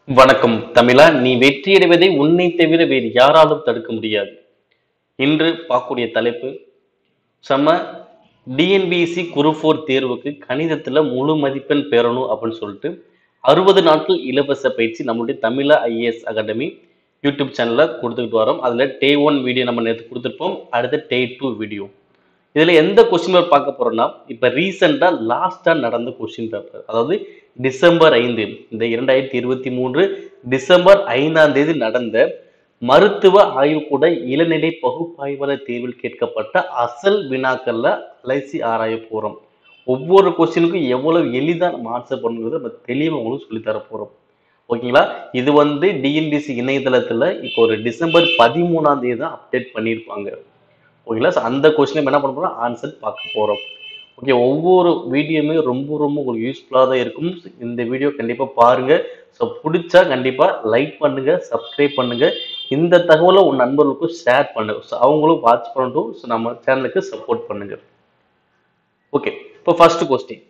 வணக்கம் தமிழா. நீ வெற்றியடைவதை உன்னை தவிர வேறு யாராலும் தடுக்க முடியாது. இன்று பார்க்கக்கூடிய தலைப்பு செம்ம டிஎன்பிஎஸ்சி குரூப் 4 தேர்வுக்கு கணிதத்துல முழு மதிப்பெண் பெறணும் அப்படின்னு சொல்லிட்டு 60 நாட்கள் இலவச பயிற்சி நம்மளுடைய தமிழா ஐஏஎஸ் அகாடமி யூடியூப் சேனல்ல கொடுத்துக்கிட்டு வரோம். அதுல டே 1 வீடியோ நம்ம நேற்று கொடுத்துருப்போம். அடுத்து டே 2 வீடியோ. இதுல எந்த கொஸ்டின் பேப்பர் பார்க்க போறோம்னா, இப்ப ரீசெண்டா லாஸ்டா நடந்த கொஸ்டின் பேப்பர், அதாவது டிசம்பர் 5 இந்த 2023 டிசம்பர் 5ஆம் தேதி நடந்த மருத்துவ ஆய்வுக்கூட இளநிலை பகுப்பாய்வாளர் தேர்வில் கேட்கப்பட்ட அசல் வினாக்கள்ல அலசி ஆராய போறோம். ஒவ்வொரு கொஸ்டினுக்கும் எவ்வளவு எளிதா நம்ம ஆன்சர் பண்ணுங்கிறத நம்ம தெளிவா உங்களுக்கு சொல்லி தர போறோம். ஓகேங்களா? இது டிஎன்பிசி இணையதளத்துல இப்போ ஒரு டிசம்பர் 13ஆம் தேதி தான் அப்டேட் பண்ணியிருப்பாங்க. ஓகேங்களா? அந்த கொஸ்டின் என்ன பண்ண போறோம், ஆன்சர் பார்க்க போறோம். ஓகே, ஒவ்வொரு வீடியோமே ரொம்ப ரொம்ப உங்களுக்கு யூஸ்ஃபுல்லாக தான் இருக்கும். இந்த வீடியோ கண்டிப்பா பாருங்க. ஸோ பிடிச்சா கண்டிப்பா லைக் பண்ணுங்க, சப்ஸ்கிரைப் பண்ணுங்க. இந்த தகவலை உன் நண்பர்களுக்கும் ஷேர் பண்ணுங்க. ஸோ அவங்களும் வாட்ச் பண்ணட்டும். ஸோ நம்ம சேனலுக்கு சப்போர்ட் பண்ணுங்க. ஓகே, இப்போ ஃபர்ஸ்ட்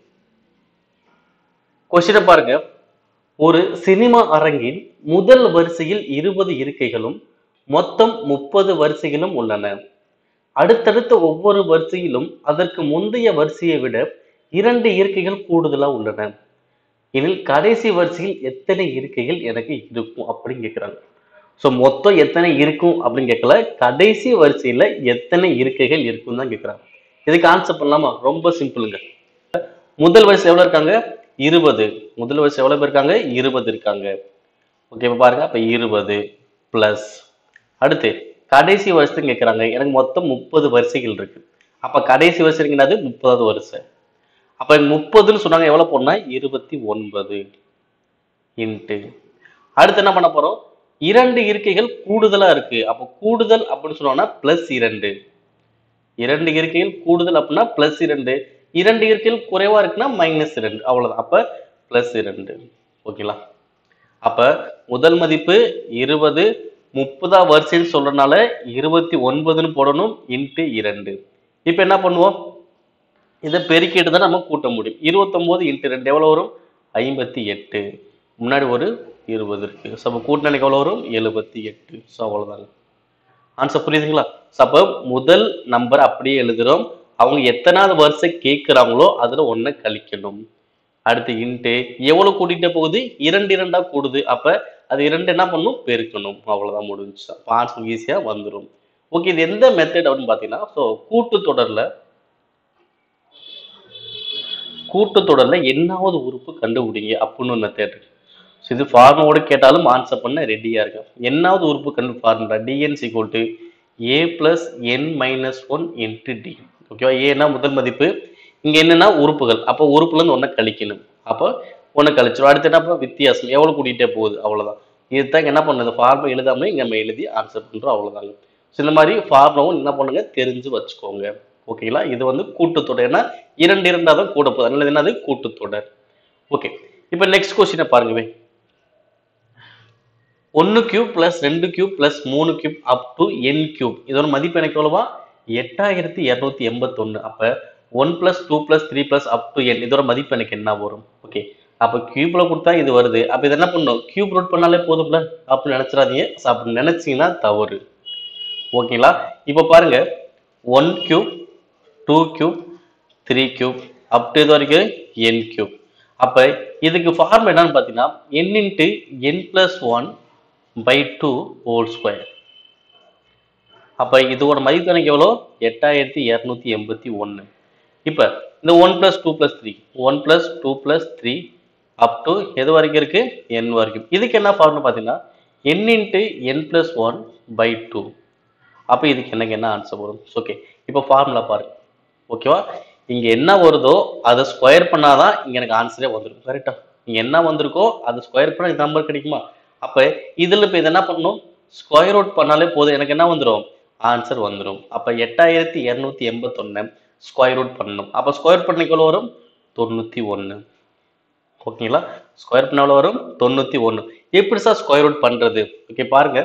கொஸ்டினை பாருங்க. ஒரு சினிமா அரங்கின் முதல் வரிசையில் 20 இருக்கைகளும் மொத்தம் 30 வரிசைகளும் உள்ளன. அடுத்தடுத்த ஒவ்வொரு வரிசையிலும் அதற்கு முந்தைய வரிசையை விட 2 இருக்கைகள் கூடுதலா உள்ளன. எனில் கடைசி வரிசையில் எத்தனை இருக்கைகள் எனக்கு இருக்கும் அப்படின்னு கேட்கிறாங்க. ஸோ மொத்தம் எத்தனை இருக்கும் அப்படின்னு கேட்கல, கடைசி வரிசையில எத்தனை இருக்கைகள் இருக்கும் தான் கேட்கிறாங்க. இதுக்கு ஆன்சர் பண்ணலாமா? ரொம்ப சிம்பிளுங்க. முதல் வரிசை எவ்வளவு இருக்காங்க? 20. முதல் வரிசை எவ்வளவு பேர் இருக்காங்க? 20 இருக்காங்க. ஓகே, இப்ப பாருங்க. அப்ப 20 பிளஸ் அடுத்து கடைசி வருஷத்துக்கு கேட்குறாங்க. எனக்கு மொத்தம் 30 வரிசைகள் இருக்கு. அப்ப கடைசி வரிசை என்னது? 30வது வரிசை. அப்ப 30ன்னு சொன்னாங்க, எவ்வளவு போடணும்? 29 இன்ட்டு அடுத்து என்ன பண்ண போறோம்? 2 இருக்கைகள் கூடுதலா இருக்கு. அப்ப கூடுதல் அப்படின்னு சொன்னோம்னா பிளஸ் 2. 2 இருக்கைகள் கூடுதல் அப்படின்னா பிளஸ் 2. 2 இருக்கைகள் குறைவா இருக்குன்னா மைனஸ் 2. அவ்வளவுதான். அப்ப பிளஸ் 2. ஓகேங்களா? அப்ப முதல் மதிப்பு 20, 30ஆம் வரிசைன்னு சொல்றதுனால 29ன்னு போடணும் இன்ட்டு 2. இப்ப என்ன பண்ணுவோம்? இதை பெருக்கிட்டு தான் நம்ம கூட்ட முடியும். 29 இன்ட்டு 2 எவ்வளவு வரும்? 58. முன்னாடி ஒரு 20 இருக்கு. ஸோ அப்போ கூட்டினா எவ்வளவு வரும்? 78. ஸோ அவ்வளவுதாங்க. ஆன்சர் புரியுதுங்களா? அப்ப முதல் நம்பர் அப்படியே எழுதுறோம். அவங்க எத்தனாவது வரிசை கேட்கிறாங்களோ அதுல ஒன்றை கழிக்கணும். அடுத்து இன்ட்டு எவ்வளவு கூட்டிகிட்டே போகுது? 2 2ஆ கூடுது. அப்ப அது 2 என்ன பண்ணும்? பெருக்கணும். அவ்வளவுதான், முடிஞ்சு. அப்ப ஆன்சர் ஈஸியா வந்துடும். ஓகே, இது எந்த மெத்தட் அப்படின்னு பாத்தீங்கன்னா, ஸோ கூட்டுத்தொடர்ல என்னாவது உறுப்பு கண்டுபிடிங்க அப்படின்னு ஒரு மெத்தட். இது ஃபார்முலாவோட கேட்டாலும் ஆன்சர் பண்ண ரெடியா இருக்கு. என்னாவது உறுப்பு கண்டு formula dn = a + n - 1 × d. ஓகேவா? ஏன்னா முதல் மதிப்பு, இங்க என்னன்னா உறுப்புகள். அப்போ உறுப்புல இருந்து ஒன்றை கழிக்கணும். அப்போ ஒன்று கழிச்சிடும். அடுத்து என்ன? வித்தியாசம் எவ்வளவு கூட்டிகிட்டே போகுது, அவ்வளவுதான். இதுதான் என்ன பண்ணுது, ஃபார்முலா எழுதாமலே இங்க நம்ம எழுதி ஆன்சர் பண்றோம், அவ்வளவுதாங்க. இந்த மாதிரி ஃபார்முலாவும் என்ன பண்ணுங்க, தெரிஞ்சு வச்சுக்கோங்க. ஓகேங்களா? இது கூட்டுத்தொடர். ஏன்னா 2 2ஆ தான் கூட போகுது. அதனால என்னது? கூட்டுத்தொடர். ஓகே, இப்போ நெக்ஸ்ட் கொஸ்டினை பாருங்க. 1³ + 2³ + 3³ அப் டு n³ இதோட மதிப்பு எனக்கு எவ்வளவா? 8281. அப்ப 1 + 2 + 3 + அப் டு n இதோட மதிப்பு எனக்கு என்ன வரும்? ஓகே, அப்ப கியூப்ல கொடுத்தா இது வருது. அப்ப இது என்ன பண்ணும்? கியூப் ரூட் பண்ணாலே போதும்ல அப்படின்னு நினைச்சிடாதீங்க. அப்படி நினைச்சீங்கன்னா தவறு. ஓகேங்களா? இப்ப பாருங்க, 1³ 2³ 3³ அப் டு இது வரைக்கும் n³. அப்ப இதுக்கு ஃபார்முலா என்னன்னு பாத்தீங்கன்னா, n × n + 1/2 ஹோல் ஸ்கொயர். அப்ப இதோட மதிப்பு எனக்கு எவ்வளோ? 8281. இப்ப இந்த 1 + 2 + 3 1 + 2 + 3 அப் டு எது வரைக்கும் இருக்கு? n வரைக்கும். இதுக்கு என்ன ஃபார்முலா பாத்தீங்கன்னா, n × n + 1/2. அப்ப இதுக்கு எனக்கு என்ன ஆன்சர் வரும்? ஓகே, இப்போ ஃபார்முலா பாருங்க. ஓகேவா? இங்க என்ன வருதோ அதை ஸ்கொயர் பண்ணாதான் இங்க எனக்கு ஆன்சரே வந்துடும். கரெக்டா? இங்க என்ன வந்திருக்கோ அதை ஸ்கொயர் பண்ணா இந்த நம்பர் கிடைக்குமா? அப்ப இதுல இப்ப இது என்ன பண்ணணும்? ஸ்கொயர் ரூட் பண்ணாலே போதும், எனக்கு என்ன வந்துடும்? ஆன்சர் வந்துடும். அப்ப 8281 ஸ்கொயர் ரூட் பண்ணணும். அப்ப ஸ்கொயர் பண்ண எவ்வளவு வரும்? 91. ஓகேங்களா? ஸ்கொயர் பண்ண எவ்வளவு வரும்? 91. எப்படி சார் ஸ்கொயர் ரூட் பண்றது? ஓகே, பாருங்க.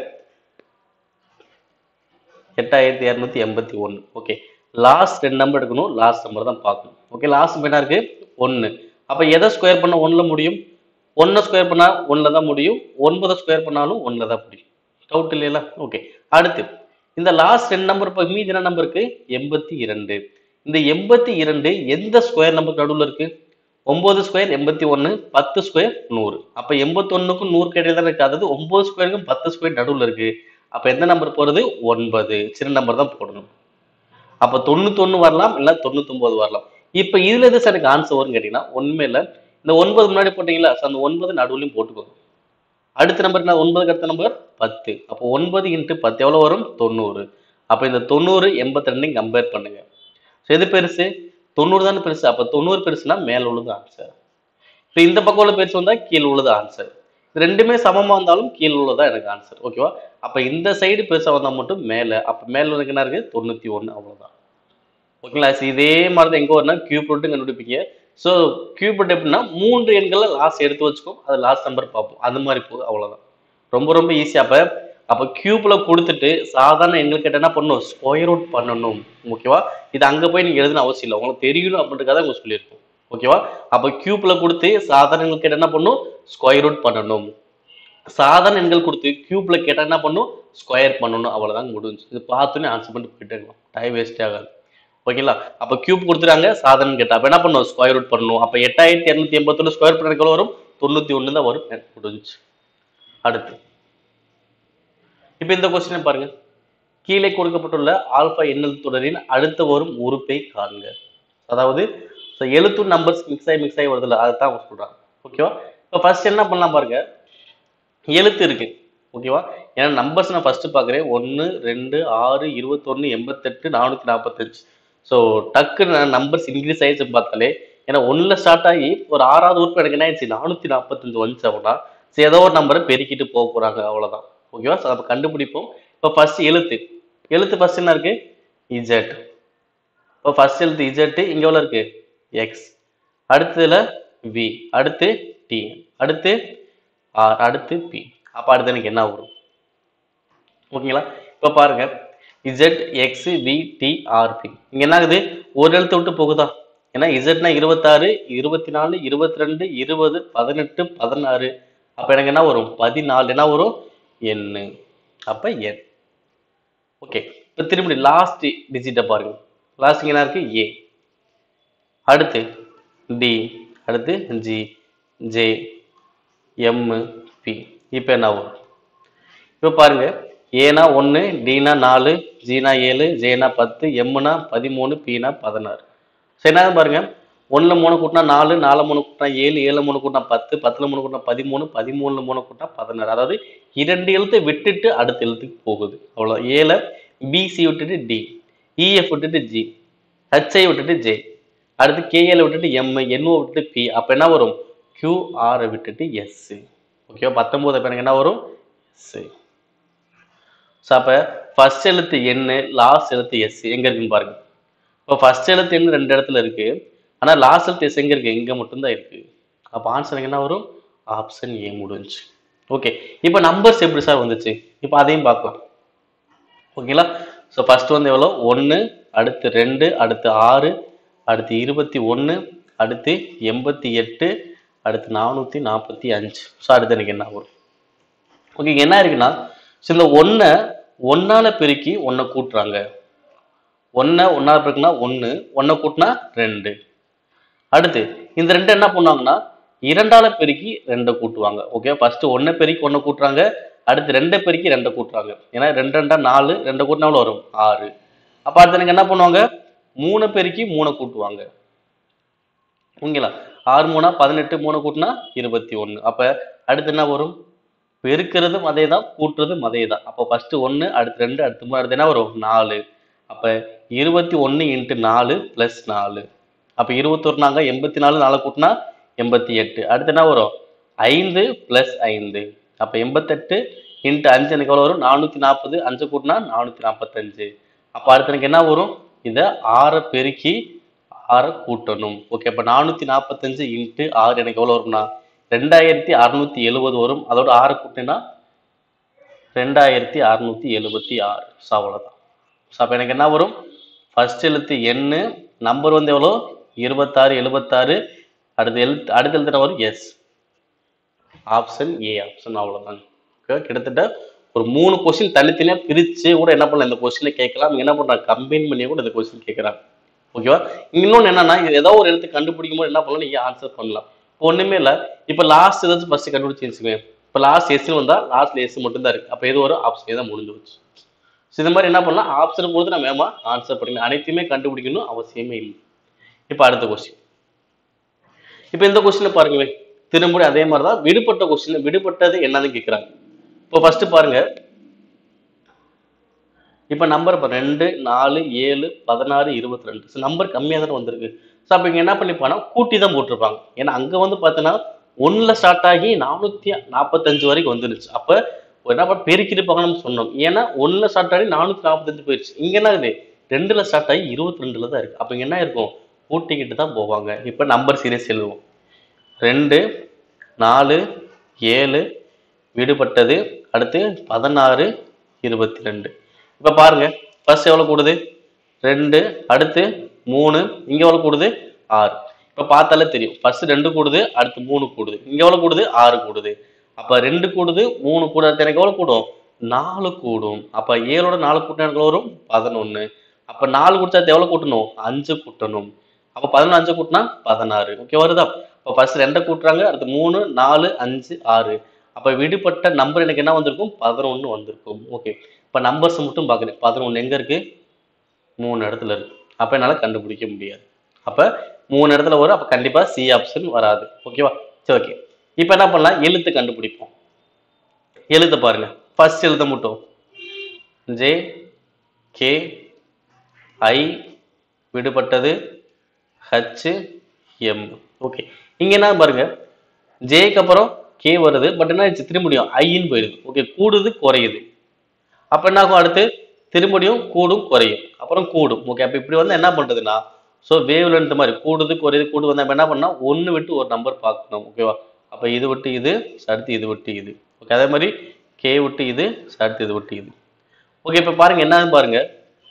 8281. ஓகே, லாஸ்ட் 2 நம்பர் எடுக்கணும். லாஸ்ட் நம்பர் தான் பார்க்கணும். ஓகே, லாஸ்ட் என்ன இருக்கு? 1. அப்ப எதை ஸ்கொயர் பண்ண 1ல முடியும்? 1 ஸ்கொயர் பண்ணா 1ல தான் முடியும். 9 ஸ்கொயர் பண்ணாலும் 1ல தான் முடியும். டவுட் இல்லையா? ஓகே. அடுத்து இந்த லாஸ்ட் 2 நம்பர் மீதி என்ன நம்பர் இருக்கு? 82. இந்த 82 எந்த ஸ்கொயர் நம்பருக்கு நடுவுல இருக்கு? 9 ஸ்கொயர் 81, 10 ஸ்கொயர் 100. அப்ப 81க்கும் 100க்கு இடையில தான் இருக்கு. அதாவது 9 ஸ்கொயருக்கும் 10 ஸ்கொயர் நடுவுல இருக்கு. அப்ப எந்த நம்பர் போறது? 9. சின்ன நம்பர் தான் போடணும். அப்ப 91 வரலாம், இல்ல 99 வரலாம். இப்ப இதுல எது சார் எனக்கு ஆன்சர் வரும்னு கேட்டீங்கன்னா, ஒண்ணுமே இல்ல. இந்த 9 முன்னாடி போட்டீங்களா? அந்த 9 நடுவுலயும் போட்டுக்கோங்க. அடுத்த நம்பர் என்ன? 9க்கு அடுத்த நம்பர் 10. அப்போ 9 இன்ட்டு 10 எவ்வளவு வரும்? 90. அப்ப இந்த 90, 82 கம்பேர் பண்ணுங்க. எது பெருசு? 90 தானே பெருசு. அப்ப 90 பெருசுனா மேல உள்ளது ஆன்சர். இப்ப இந்த பக்கம் உள்ள பெருசு வந்தா கீழே உள்ளது ஆன்சர். ரெண்டுமே சமமா இருந்தாலும் கீழே உள்ளதா எனக்கு ஆன்சர். ஓகேவா? அப்ப இந்த சைடு பெருசா வந்தா மட்டும் மேல. அப்ப மேல உனக்கு என்ன இருக்கு? 91. அவ்வளவுதான். ஓகேங்களா? இதே மாதிரி தான் எங்க வரும்னா கியூப் ரூட் கண்டுபிடிப்பீங்க. ஸோ கியூப் ரூட் எப்படின்னா 3 எண்களை லாஸ்ட் எடுத்து வச்சுக்கோம். அது லாஸ்ட் நம்பர் பார்ப்போம். அது மாதிரி போகுது. அவ்வளவுதான். ரொம்ப ரொம்ப ஈஸியா. அப்ப கியூப்ல கொடுத்துட்டு சாதாரண எண்கள் கேட்ட என்ன பண்ணணும்? ஸ்கொயர் ரூட் பண்ணணும். ஓகேவா? இது அங்க போய் நீங்க எழுதுன அவசியம் இல்லை. உங்களுக்கு தெரியணும் அப்படின்றதுக்காக உங்களுக்கு சொல்லியிருக்கோம். ஓகேவா? அப்ப கியூப்ல கொடுத்து சாதாரண எண்கள் கேட்ட என்ன பண்ணும்? ஸ்கொயர் ரூட் பண்ணணும். சாதாரண எண்கள் கொடுத்து கியூப்ல கேட்டா என்ன பண்ணும்? ஸ்கொயர் பண்ணணும். அவ்வளவுதான் முடிஞ்சு. இது பார்த்துன்னு ஆன்சர் பண்ணிட்டு போயிட்டே இருக்கலாம். டைம் வேஸ்ட் ஆகாது. ஓகேங்களா? அப்ப கியூப் கொடுத்துறாங்க, சாதாரண கேட்டா அப்ப என்ன பண்ணும்? ஸ்கொயர் ரூட் பண்ணணும். அப்ப 8281 ஸ்கொயர் பண்ண எவ்வளவு வரும்? 91 தான் வரும். முடிஞ்சு. அடுத்து இப்ப இந்த கொஸ்டினை பாருங்க. கீழே கொடுக்கப்பட்டுள்ள ஆல்பா எண்ணல் தொடரின் அடுத்த வரும் உறுப்பை காண்க. அதாவது எழுத்து நம்பர்ஸ் மிக்ஸ் ஆகி வருதுல்ல, அதைத்தான் அவங்க சொல்றாங்க. ஓகேவா? இப்ப ஃபர்ஸ்ட் என்ன பண்ணலாம் பாருங்க. எழுத்து இருக்கு. ஓகேவா? ஏன்னா நம்பர்ஸ் நான் ஃபர்ஸ்ட் பாக்குறேன். 1, 2, 6, 21, 88, 445. ஸோ டக்கு நம்பர்ஸ் இன்க்ரீஸ் ஆயிடுச்சு பார்த்தாலே. ஏன்னா 1ல ஸ்டார்ட் ஆகி ஒரு 6வது உறுப்பு எனக்கு என்ன ஆயிடுச்சு? 445 வந்துச்சு அப்படின்னா சரி ஏதோ ஒரு நம்பரை பெருக்கிட்டு போக போறாங்க. அவ்வளவுதான். ஓகேவா? ஸோ அப்ப கண்டுபிடிப்போம். இப்போ ஃபர்ஸ்ட் எழுத்து ஃபர்ஸ்ட் என்ன இருக்கு? இஜெட். இப்போ ஃபர்ஸ்ட் எழுத்து இஜெட். இங்க எவ்வளவு இருக்கு? எக்ஸ். அடுத்ததுல வி, அடுத்து டி, அடுத்து ஆர், அடுத்து பி. அப்ப அடுத்து எனக்கு என்ன வரும்? ஓகேங்களா? இப்ப பாருங்க. Z X V D R P. இங்க என்ன ஆகுது? ஒரு எழுத்து விட்டு போகுதா? ஏன்னா இசட்னா 26, 24, 22, 20, 18, 16. அப்ப எனக்கு என்ன வரும்? 14. என்ன வரும்? எண்ணு. அப்ப என். ஓகே. இப்ப திரும்பி லாஸ்ட் டிஜிட்ட பாருங்க. லாஸ்ட் என்ன இருக்கு? ஏ. அடுத்து டி, அடுத்து ஜி, ஜே, எம், பி. இப்ப என்ன வரும்? இப்ப பாருங்க. ஏனா 1, டினா 4, ஜினா 7, ஜேனா 10, எம்னா 13, பினா 16. சரி என்ன பாருங்க. 1ல 3 கூட்டினா 4, 4ல 3 கூட்டினா 7, 7ல 3 கூட்டினா 10, 10ல 3 கூட்டினா 13, 13ல 3 கூட்டினா 16. அதாவது 2 எழுத்தை விட்டுட்டு அடுத்த எழுத்துக்கு போகுது. அவ்வளவு. ஏல பிசி விட்டுட்டு டி, இஎஃப் விட்டுட்டு ஜி, ஹெச்ஐ விட்டுட்டு ஜே, அடுத்து கேஎல் விட்டுட்டு எம், என்ஓ விட்டுட்டு பி. அப்ப என்ன வரும்? கியூஆர் விட்டுட்டு எஸ். ஓகேவா? 19 எனக்கு என்ன வரும்? எஸ். ஸோ அப்போ ஃபர்ஸ்ட் எழுத்து என்ன, லாஸ்ட் எழுத்து எஸ் எங்க இருக்குன்னு பாருங்க. இப்போ ஃபர்ஸ்ட் எழுத்து என்ன 2 இடத்துல இருக்கு. ஆனா லாஸ்ட் எழுத்து எஸ் எங்க இருக்கு? இங்க மட்டும்தான் இருக்கு. அப்போ ஆன்சர் என்ன வரும்? ஆப்ஷன் ஏ முடிஞ்சு. ஓகே. இப்போ நம்பர்ஸ் எப்படி சார் வந்துச்சு? இப்போ அதையும் பார்க்கலாம். ஓகேங்களா? ஸோ ஃபர்ஸ்ட் வந்து எவ்வளோ? 1, அடுத்து 2, அடுத்து 6, அடுத்து 21, அடுத்து 88, அடுத்து 445. ஸோ அடுத்து எனக்கு என்ன வரும்? ஓகே. என்ன இருக்குன்னா இந்த 1 1ஆல பெருக்கி 1 கூட்டுறாங்க. 1 1ஆல பெருக்குனா 1, 1 கூட்டினா 2. அடுத்து இந்த 2 என்ன பண்ணுவாங்கன்னா 2ஆல பெருக்கி 2 கூட்டுவாங்க. ஓகே. ஃபர்ஸ்ட் 1 பெருக்கி 1 கூட்டுறாங்க. அடுத்து 2 பெருக்கி 2 கூட்டுறாங்க. ஏன்னா 2 2 4, 2 கூட்டினா எவ்வளவு வரும்? 6. அப்ப அடுத்து எனக்கு என்ன பண்ணுவாங்க? 3 பெருக்கி 3 கூட்டுவாங்க. ஓகேங்களா? 6 3 18, 3 கூட்டினா 21. அப்ப அடுத்து என்ன வரும்? பெருக்கிறதும் அதே தான், கூட்டுறதும் அதே தான். அப்போ ஃபர்ஸ்ட் 1, அடுத்து 2, அடுத்து 3, அடுத்து என்ன வரும்? 4. அப்ப 21 இன்ட்டு 4 பிளஸ் 4. அப்ப 21 நாங்க 84, 4 கூட்டினா 88. அடுத்து என்ன வரும்? 5 பிளஸ் 5. அப்ப 88 இன்ட்டு 5 எனக்கு எவ்வளவு வரும்? 440. 5 கூட்டினா 445. அப்ப அடுத்து எனக்கு என்ன வரும்? இதை 6 பெருக்கி 6 கூட்டணும். ஓகே. அப்ப 445 இன்ட்டு 6 எனக்கு எவ்வளவு வரும்னா 2670 வரும். அதோட 6 கூட்டினா 2676. ஸோ அவ்வளோதான். ஸோ அப்போ எனக்கு என்ன வரும்? ஃபர்ஸ்ட் எழுத்து என்ன, நம்பர் வந்து எவ்வளோ? 26 76. அடுத்த எழுத்து என்ன வரும்? எஸ். ஆப்ஷன் ஏ ஆப்ஷன், அவ்வளவுதான். கிட்டத்தட்ட ஒரு 3 கொஸ்டின் தனித்தனியா பிரிச்சு கூட என்ன பண்ணலாம், இந்த கொஸ்டினை கேட்கலாம். என்ன பண்றாங்க, கம்பைன் பண்ணி கூட இந்த கொஸ்டின் கேட்கறாங்க. ஓகேவா? இன்னொன்னு என்னன்னா, இது ஏதோ ஒரு எழுத்து கண்டுபிடிக்கும் போது என்ன பண்ணலாம், நீங்க ஆன்சர் பண்ணலாம். இப்போ ஒண்ணுமே இல்ல. இப்ப லாஸ்ட் ஏதாச்சும் ஃபர்ஸ்ட் கண்டுபிடிச்சு வச்சுக்கோங்க. இப்ப லாஸ்ட் எஸ் வந்தா லாஸ்ட்ல எஸ் மட்டும் தான் இருக்கு. அப்ப எது வரும், ஆப்ஷன் ஏ தான் முடிஞ்சு போச்சு. இது மாதிரி என்ன பண்ணலாம், ஆப்ஷன் பொறுத்து நம்ம வேகமா ஆன்சர் பண்ணிக்கலாம். அனைத்தையுமே கண்டுபிடிக்கணும் அவசியமே இல்லை. இப்ப அடுத்த கொஸ்டின். இப்ப இந்த கொஸ்டின் பாருங்க, திரும்ப அதே மாதிரிதான் விடுபட்ட கொஸ்டின். விடுபட்டது என்னன்னு கேட்கிறாங்க. இப்போ ஃபர்ஸ்ட் பாருங்க, இப்ப நம்பர் 2, 4, 7, 16, 22 நம்பர் கம்மியா தானே வந்திருக்கு. ஸோ அப்ப இங்க என்ன பண்ணிப்பானா, கூட்டி தான் போட்டிருப்பாங்க. ஏன்னா அங்க வந்து பாத்தீங்கன்னா 1ல ஸ்டார்ட் ஆகி 445 வரைக்கும் வந்துருச்சு. அப்ப என்ன பண்ண, பெருக்கிருப்பாங்கன்னு சொன்னோம். ஏன்னா 1ல ஸ்டார்ட் ஆகி 445 போயிடுச்சு. இங்க என்ன ஆகுது, 2ல ஸ்டார்ட் ஆகி 22ல தான் இருக்கு. அப்ப இங்க என்ன இருக்கும், கூட்டிக்கிட்டு தான் போவாங்க. இப்ப நம்பர் சீரியஸ் எழுதுவோம். 2, 4, 7 விடுபட்டது, அடுத்து 16, 22. இப்ப பாருங்க, ஃபர்ஸ்ட் எவ்வளவு கூடுது, 2, அடுத்து 3, இங்க எவ்வளவு கூடுது, 6. இப்ப பார்த்தாலே தெரியும், ஃபர்ஸ்ட் 2 கூடுது, அடுத்து 3 கூடுது, இங்க எவ்வளவு கூடுது, 6 கூடுது. அப்ப 2 கூடுது, 3 கூட, அடுத்து எனக்கு எவ்வளவு கூடும், 4 கூடும். அப்ப 7ஓட 4 கூட்டினா எனக்கு வரும் 11. அப்ப 4 கூட்டா எவ்வளவு கூட்டணும், 5 கூட்டணும். அப்ப 11 5 கூட்டினா 16. ஓகே வருதா? அப்ப ஃபர்ஸ்ட் 2 கூட்டுறாங்க, அடுத்து 3, 4, 5, 6. அப்ப விடுபட்ட நம்பர் எனக்கு என்ன வந்திருக்கும், 11 வந்திருக்கும். ஓகே, இப்ப நம்பர்ஸ் மட்டும் பாக்குறேன். 11 எங்க இருக்கு, 3 இடத்துல இருக்கு. அப்ப என்னால கண்டுபிடிக்க முடியாது. அப்ப 3 இடத்துல வரும். அப்ப கண்டிப்பா சி ஆப்ஷன் வராது. ஓகேவா? சரி, ஓகே. இப்ப என்ன பண்ணலாம், எழுத்து கண்டுபிடிப்போம். எழுத்து பாருங்க, ஃபர்ஸ்ட் எழுத்த மட்டும் ஜே, கே, ஐ விடுபட்டது, ஹச், எம். ஓகே, இங்க என்ன பாருங்க, ஜேக்கு அப்புறம் கே வருது. பட் என்ன திரும்பியும் ஐன்னு போயிடுது. ஓகே, கூடுது குறையுது. அப்ப என்ன ஆகும், அடுத்து திரும்பியும் கூடும் குறையும், அப்புறம் கூடும். ஓகே, அப்ப இப்படி வந்து என்ன பண்றதுன்னா, ஸோ வேவ் லென்த் மாதிரி கூடுது குறையுது கூடு வந்து என்ன பண்ணா, ஒன்னு விட்டு ஒரு நம்பர் பார்க்கணும். ஓகேவா? அப்ப இது விட்டு இது, அடுத்து இது விட்டு இது. ஓகே, அதே மாதிரி கே விட்டு இது, அடுத்து இது விட்டு இது. ஓகே, இப்ப பாருங்க என்னன்னு பாருங்க,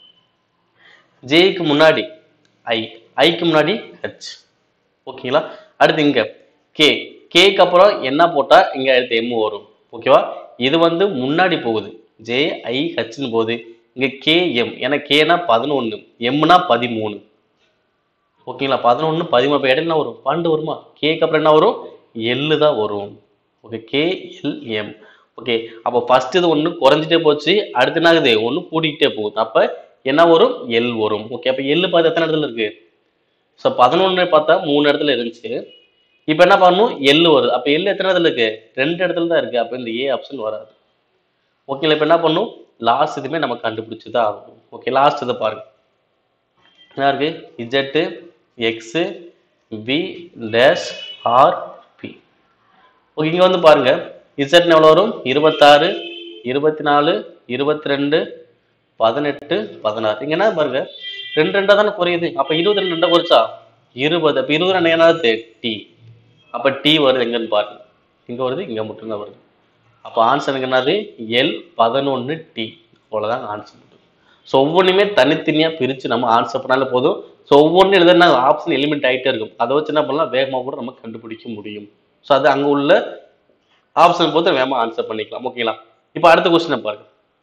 ஜேக்கு முன்னாடி ஐ, ஐக்கு முன்னாடி ஹச். ஓகேங்களா? அடுத்து இங்க கே, கேக்கு அப்புறம் என்ன போட்டா இங்க அடுத்து எம் வரும். ஓகேவா? இது வந்து முன்னாடி போகுது, ஜே ஐ ஹச்னு போகுது. இங்க கே எம், ஏன்னா கேனா 11, எம்னா 13. ஓகேங்களா? 11 13. அப்ப இடையில என்ன வரும், 12 வருமா? கேக்கு அப்புறம் என்ன வரும், எல்லு தான் வரும். Okay, K L M. Okay, அப்போ ஃபர்ஸ்ட் இது ஒண்ணு குறைஞ்சிட்டே போச்சு, அடுத்து என்ன ஆகுது, ஒண்ணு கூடிக்கிட்டே போகுது. அப்ப என்ன வரும், எல் வரும். ஓகே, அப்ப எல்லு பார்த்து எத்தனை இடத்துல இருக்கு, ஸோ 11 பார்த்தா 3 இடத்துல இருந்துச்சு. இப்ப என்ன பண்ணணும், எல்லு வருது. அப்ப எல்லு எத்தனை இடத்துல இருக்கு, 2 இடத்துல தான் இருக்கு. அப்ப இந்த ஏ ஆப்ஷன் வராது. ஓகேல, இப்ப என்ன பண்ணும், லாஸ்ட் இதுமே நம்ம கண்டுபிடிச்சுதான் ஆகணும். ஓகே, லாஸ்ட் இதை பாருங்க, என்ன இருக்கு, Z, X, V dash, R, P. Okay, இங்க வந்து பாருங்க, இசட் எவ்வளவு வரும், 26, 24, 22, 18, 16. இங்க என்ன பாருங்க, 2 2 தானே குறையுது. அப்ப 22 2 குறைச்சா 20. அப்ப 22 என்னது, டி. அப்ப டி வருது எங்கன்னு பாருங்க, இங்க வருது, இங்க மட்டும்தான் வருது. அப்ப ஆன்சர் என்னது, எல் 11 டி. அவ்வளவுதான் ஆன்சர். ஸோ ஒவ்வொன்றுமே தனித்தனியா பிரிச்சு நம்ம ஆன்சர் பண்ணாலும் போதும். ஸோ ஒவ்வொன்றும் எழுதுனா ஆப்ஷன் எலிமெண்ட் ஆகிட்டே இருக்கும். அதை வச்சு என்ன பண்ணலாம், வேகமாக கூட நம்ம கண்டுபிடிக்க முடியும். ஸோ அது அங்கே உள்ள ஆப்ஷன் பொறுத்து வேகமாக ஆன்சர் பண்ணிக்கலாம். ஓகேங்களா? இப்போ அடுத்த கொஸ்டினை பாருங்க.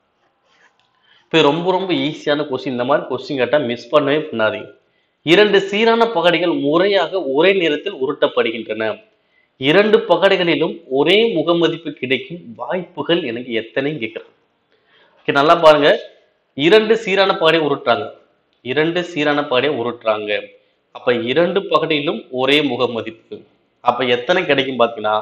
இப்போ ரொம்ப ரொம்ப ஈஸியான கொஸ்டின். இந்த மாதிரி கொஸ்டின் கேட்டால் மிஸ் பண்ணவே பண்ணாதீங்க. 2 சீரான பகடைகள் முறையாக ஒரே நேரத்தில் உருட்டப்படுகின்றன. 2 பகடைகளிலும் ஒரே முகமதிப்பு கிடைக்கும் வாய்ப்புகள் எனக்கு எத்தனை கேட்கிறேன். ஓகே, நல்லா பாருங்க. 2 சீரான பகடை உருட்டுறாங்க, 2 சீரான பகடை உருட்டுறாங்க. அப்ப 2 பகடையிலும் ஒரே முகமதிப்பு. அப்ப எத்தனை கிடைக்கும் பாத்தீங்கன்னா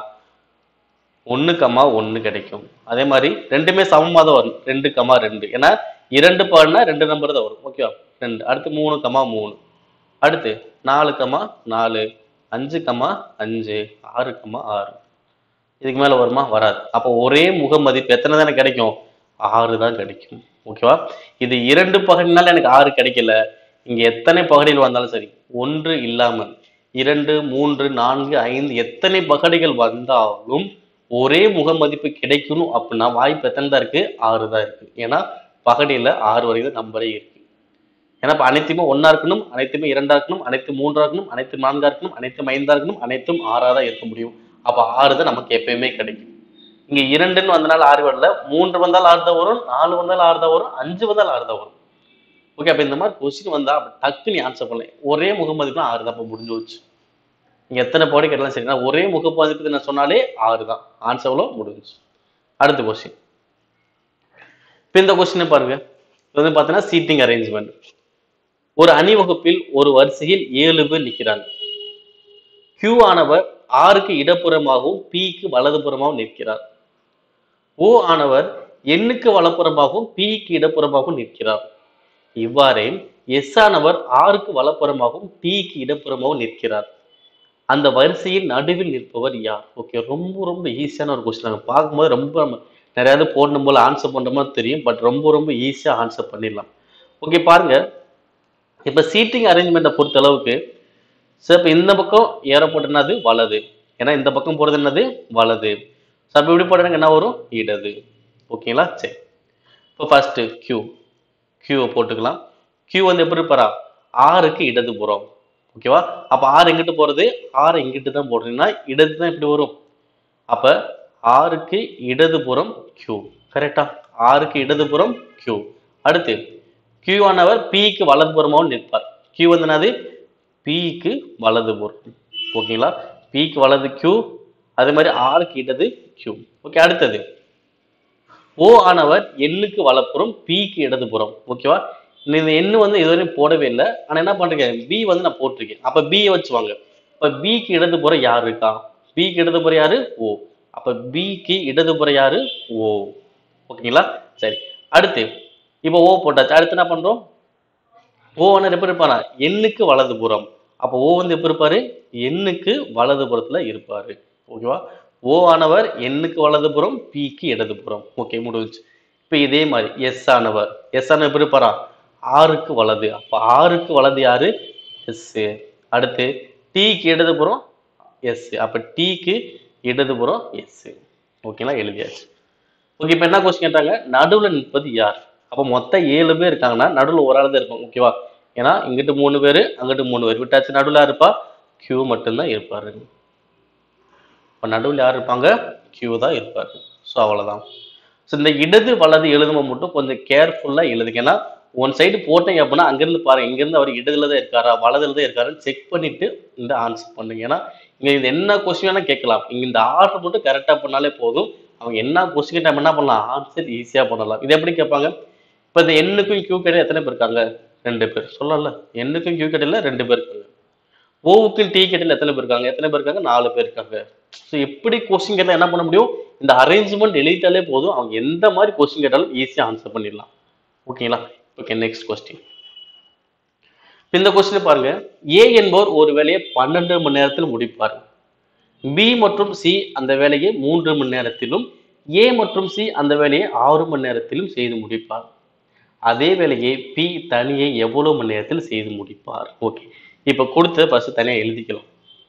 1,1 கிடைக்கும். அதே மாதிரி ரெண்டுமே சமமா தான் வரும், 2,2. ஏன்னா 2 பகடைனா 2 நம்பர் தான் வரும். ஓகேவா? 2, அடுத்து 3,3, அடுத்து 4,4, 5,5, 6,6. இதுக்கு மேல வருமா, வராது. அப்போ ஒரே முகமதிப்பு எத்தனை தானே கிடைக்கும், 6 தான் கிடைக்கும். ஓகேவா? இது 2 பகடினால எனக்கு 6 கிடைக்கல. இங்க எத்தனை பகடிகள் வந்தாலும் சரி, 1 இல்லாம 2, 3, 4, 5 எத்தனை பகடிகள் வந்தாலும் ஒரே முகமதிப்பு கிடைக்கணும் அப்படின்னா வாய்ப்பு எத்தனை தான் இருக்கு, 6 தான் இருக்கு. ஏன்னா பகடியில 6 வரைக்கும் நம்பரே இருக்கு. ஏன்னா இப்ப அனைத்துமே 1 இருக்கணும், அனைத்துமே 2 இருக்கணும், அனைத்து 3 இருக்கணும், அனைத்து 4 இருக்கணும், அனைத்தும் 5 இருக்கணும், அனைத்தும் 6 தான் இருக்க முடியும். அப்ப 6 தான் நமக்கு எப்பயுமே கிடைக்கும். இங்க 2ன்னு வந்தனால 6 வரல, 3 வந்தால் 6 தான் வரும், 4 வந்தால் 6 தான் வரும், 5 வந்தால் 6 தான் வரும். ஓகே, அப்ப இந்த மாதிரி கொஸ்டின் வந்தா டக்கு நீ ஆன்சர் பண்ணல. ஒரே முகமதிப்புனா 6 தான், முடிஞ்சு வச்சு. நீங்க எத்தனை பாடி கேட்டாலும் சரி, நான் ஒரே முகமதிப்பு நான் சொன்னாலே 6 தான் ஆன்சர். எவ்வளோ முடிஞ்சு. அடுத்த கொஸ்டின். இப்ப இந்த கொஸ்டின் பாருங்க. இது வந்து பாத்தீங்கன்னா சீட்டிங் அரேஞ்ச்மெண்ட். ஒரு அணிவகுப்பில் ஒரு வரிசையில் 7 பேர் நிற்கிறாங்க. Q ஆனவர் ஆருக்கு இடப்புறமாகவும் Pக்கு வலதுபுறமாகவும் நிற்கிறார். O ஆனவர் எண்ணுக்கு வலப்புறமாகவும் Pக்கு இடப்புறமாகவும் நிற்கிறார். இவ்வாறே S ஆனவர் ஆருக்கு வலப்புறமாகவும் Tக்கு இடப்புறமாகவும் நிற்கிறார். அந்த வரிசையில் நடுவில் நிற்பவர் யார்? ஓகே, ரொம்ப ரொம்ப ஈஸியான ஒரு கொஸ்டின். நாங்கள் பார்க்கும்போது ரொம்ப நிறையாவது போடணும் போல ஆன்சர் பண்ற மாதிரி தெரியும். பட் ரொம்ப ரொம்ப ஈஸியா ஆன்சர் பண்ணிடலாம். ஓகே, பாருங்க. இப்ப சீட்டிங் அரேஞ்ச்மெண்ட்டை பொறுத்த அளவுக்கு சார், இப்ப இந்த பக்கம் ஏறப்பட்டது வலது, ஏன்னா இந்த பக்கம் போறது என்னது வலது. சார், இப்ப இப்படி போடுறதுக்கு என்ன வரும்? இடது. ஓகேங்களா? சரி. இப்போ ஃபர்ஸ்ட் கியூவை போட்டுக்கலாம். கியூ வந்து எப்படி இருப்பாரா? ஆறுக்கு இடதுபுறம். ஓகேவா? அப்ப ஆறு எங்கிட்டு போறது? ஆறு இங்கிட்டு தான் போடுறீங்கன்னா இடது தான் இப்படி வரும். அப்ப ஆறுக்கு இடதுபுறம் கியூ. கரெக்டா? ஆறுக்கு இடதுபுறம் கியூ. அடுத்து கியூ ஆனவர் பிக்கு வலதுபுறமாகவும் நிற்பார். கியூ வந்து என்னது? பிக்கு வலதுபுறம். ஓகேங்களா? பிக்கு வலது கியூ, அதே மாதிரி ஆறுக்கு இடது கியூ. ஓகே, அடுத்தது ஓ ஆனவர் எண்ணுக்கு வலப்புறம் பிக்கு இடதுபுறம். ஓகேவா? இந்த எண்ணு வந்து இதுவரையும் போடவே இல்லை, ஆனா என்ன பண்றேன், பி வந்து நான் போட்டிருக்கேன். அப்ப பியை வச்சுவாங்க. இப்ப பிக்கு இடதுபுறம் யாரு இருக்கா? பிக்கு இடதுபுறம் யாரு? ஓ. அப்ப பிக்கு இடதுபுறம் யாரு? ஓ. ஓகேங்களா? சரி. அடுத்து இப்ப ஓ போட்டாச்சு. அடுத்து என்ன பண்றோம்? ஓ வந்து எப்படி இருப்பானா? எண்ணுக்கு வலதுபுறம். அப்ப ஓ வந்து எப்படி இருப்பாரு? எண்ணுக்கு வலதுபுறத்துல இருப்பாரு. ஓகேவா? ஓ ஆனவர் எண்ணுக்கு வலதுபுறம், பிக்கு இடதுபுறம். ஓகே, முடிஞ்சு. இப்ப இதே மாதிரி எஸ் ஆனவர் எப்படி இருப்பாரா? ஆறுக்கு வலது. அப்ப ஆறுக்கு வலது யாரு? எஸ். அடுத்து டீக்கு இடதுபுறம் எஸ். அப்ப டீக்கு இடதுபுறம் எஸ். ஓகேங்களா? எழுதியாச்சு. ஓகே, இப்ப என்ன கொஸ்டின் கேட்டாங்க? நடுவுல நிற்பது யார்? அப்ப மொத்தம் 7 பேர் இருக்காங்கன்னா நடுவுல ஒரு ஆள் தான் இருக்கும். ஓகேவா? ஏன்னா இங்கிட்டு 3 பேரு, அங்கிட்டு 3 பேர் விட்டாச்சு. நடுவுல இருப்பா? கியூ மட்டும்தான் இருப்பாரு. இப்ப நடுவில் யார் இருப்பாங்க? கியூ தான் இருப்பாரு. ஸோ அவ்வளவுதான். ஸோ இந்த இடது வலது எழுதும் மட்டும் கொஞ்சம் கேர்ஃபுல்லா எழுதுங்க. ஏன்னா ஒன் சைடு போட்டீங்க அப்படின்னா அங்கிருந்து பாருங்க, இங்கிருந்து அவர் இடதுல தான் இருக்காரா வலதுல தான் இருக்காருன்னு செக் பண்ணிட்டு இந்த ஆன்சர் பண்ணுங்க. ஏன்னா இங்க இது என்ன கொஸ்டின் வேணா கேட்கலாம். இங்க இந்த ஆர்டர் மட்டும் கரெக்டா பண்ணாலே போதும். அவங்க என்ன கொஸ்டின் டைம் என்ன பண்ணலாம், ஆன்சர் ஈஸியா பண்ணலாம். இது எப்படி கேட்பாங்க? இப்ப இந்த எண்ணுக்கும் கியூ கடையில் எத்தனை பேர் இருக்காங்க? 2 பேர். சொல்லல, எண்ணுக்கும் கியூ கடையில 2 பேர் இருக்காங்க. ஓவுக்கும் டீ கடையில் எத்தனை பேர் இருக்காங்க? 4 பேர் இருக்காங்க. ஸோ எப்படி கொஸ்டின் கேட்டால் என்ன பண்ண முடியும்? இந்த அரேஞ்ச்மெண்ட் எழுதிட்டாலே போதும், அவங்க எந்த மாதிரி கொஸ்டின் கேட்டாலும் ஈஸியா ஆன்சர் பண்ணிடலாம். ஓகேங்களா? Okay, next question. இந்த கொஸ்டின் பாருங்க. ஏ என்பவர் ஒரு வேலையை 12 மணி நேரத்தில் முடிப்பார். பி மற்றும் சி அந்த வேலையை 3 மணி நேரத்திலும், ஏ மற்றும் சி அந்த வேலையை 6 மணி நேரத்திலும் செய்து முடிப்பார். அதே வேலையை பி தனியே எவ்வளவு மணி நேரத்தில் செய்து முடிப்பார்? ஓகே, இப்ப கொடுத்த ஃபர்ஸ்ட் தனியா எழுதிக்கலாம்.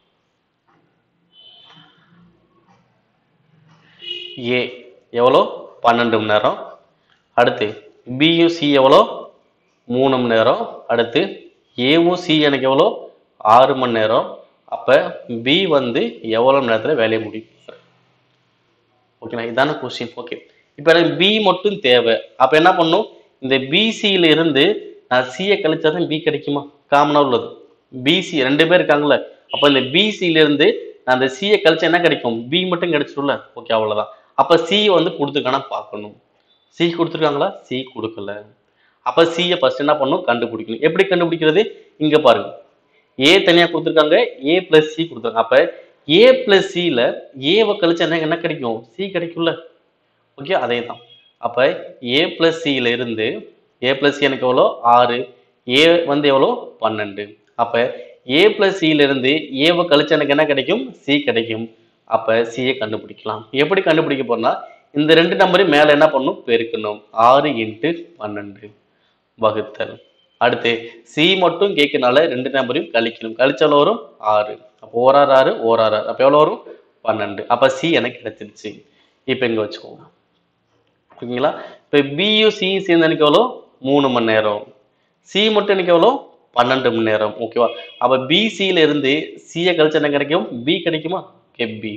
ஏ எவ்வளோ? 12 மணி நேரம். அடுத்து பியும் சி எவ்வளோ? 3 மணி நேரம். அடுத்து ஏவும் சி எனக்கு எவ்வளோ? 6 மணி நேரம். அப்ப பி வந்து எவ்வளவு மணி நேரத்துல வேலையை முடிப்பார்? ஓகேங்களா? இதான கொஸ்டின். ஓகே, இப்ப எனக்கு பி மட்டும் தேவை. அப்ப என்ன பண்ணும்? இந்த பிசியில இருந்து நான் சியை கழிச்சாதான் பி கிடைக்குமா? காமனா உள்ளது. பிசி 2 பேர் இருக்காங்கல்ல, அப்ப இந்த பிசியில இருந்து நான் அந்த சியை கழிச்சா என்ன கிடைக்கும்? பி மட்டும் கிடைச்சிடும்ல. ஓகே, அவ்வளவுதான். அப்ப சி வந்து கொடுத்துருக்கானா பார்க்கணும். சி கொடுத்துருக்காங்களா? சி கொடுக்கல. அப்ப சியை ஃபர்ஸ்ட் என்ன பண்ணும்? கண்டுபிடிக்கணும். எப்படி கண்டுபிடிக்கிறது? இங்க பாருங்க, ஏ தனியா கொடுத்துருக்காங்க, ஏ பிளஸ் சி கொடுத்துருக்காங்க. அப்ப ஏ பிளஸ் சில ஏவை கழிச்சா என்ன கிடைக்கும்? சி கிடைக்கும்ல. ஓகே, அதே தான். அப்ப ஏ பிளஸ் சில இருந்து ஏ பிளஸ் சி எனக்கு எவ்வளோ? 6. ஏ வந்து எவ்வளோ? 12. அப்ப ஏ பிளஸ் சில இருந்து ஏவை கழிச்சா எனக்கு என்ன கிடைக்கும்? சி கிடைக்கும். அப்ப சியை கண்டுபிடிக்கலாம். எப்படி கண்டுபிடிக்க போறோம்னா, இந்த 2 நம்பரையும் மேல என்ன பண்ணணும்? பெருக்கணும். 6 × 12 வகுத்தல். அடுத்து சி மட்டும் கேட்கனால 2 நம்பரையும் கழிக்கணும். கழிச்சாலும் வரும் 6. அப்போ ஓராறு 6, ஓராறு 6. அப்ப எவ்வளவு வரும்? 12. அப்ப சி எனக்கு கிடைச்சிருச்சு. இப்ப இங்க வச்சுக்கோங்க. ஓகேங்களா? இப்ப பியும் சி சேர்ந்து எனக்கு எவ்வளோ? 3 மணி நேரம். சி மட்டும் எனக்கு எவ்வளோ? 12 மணி நேரம். ஓகேவா? அப்ப பிசியில இருந்து சியை கழிச்சா என்ன கிடைக்கும்? பி கிடைக்குமா? Okay, B.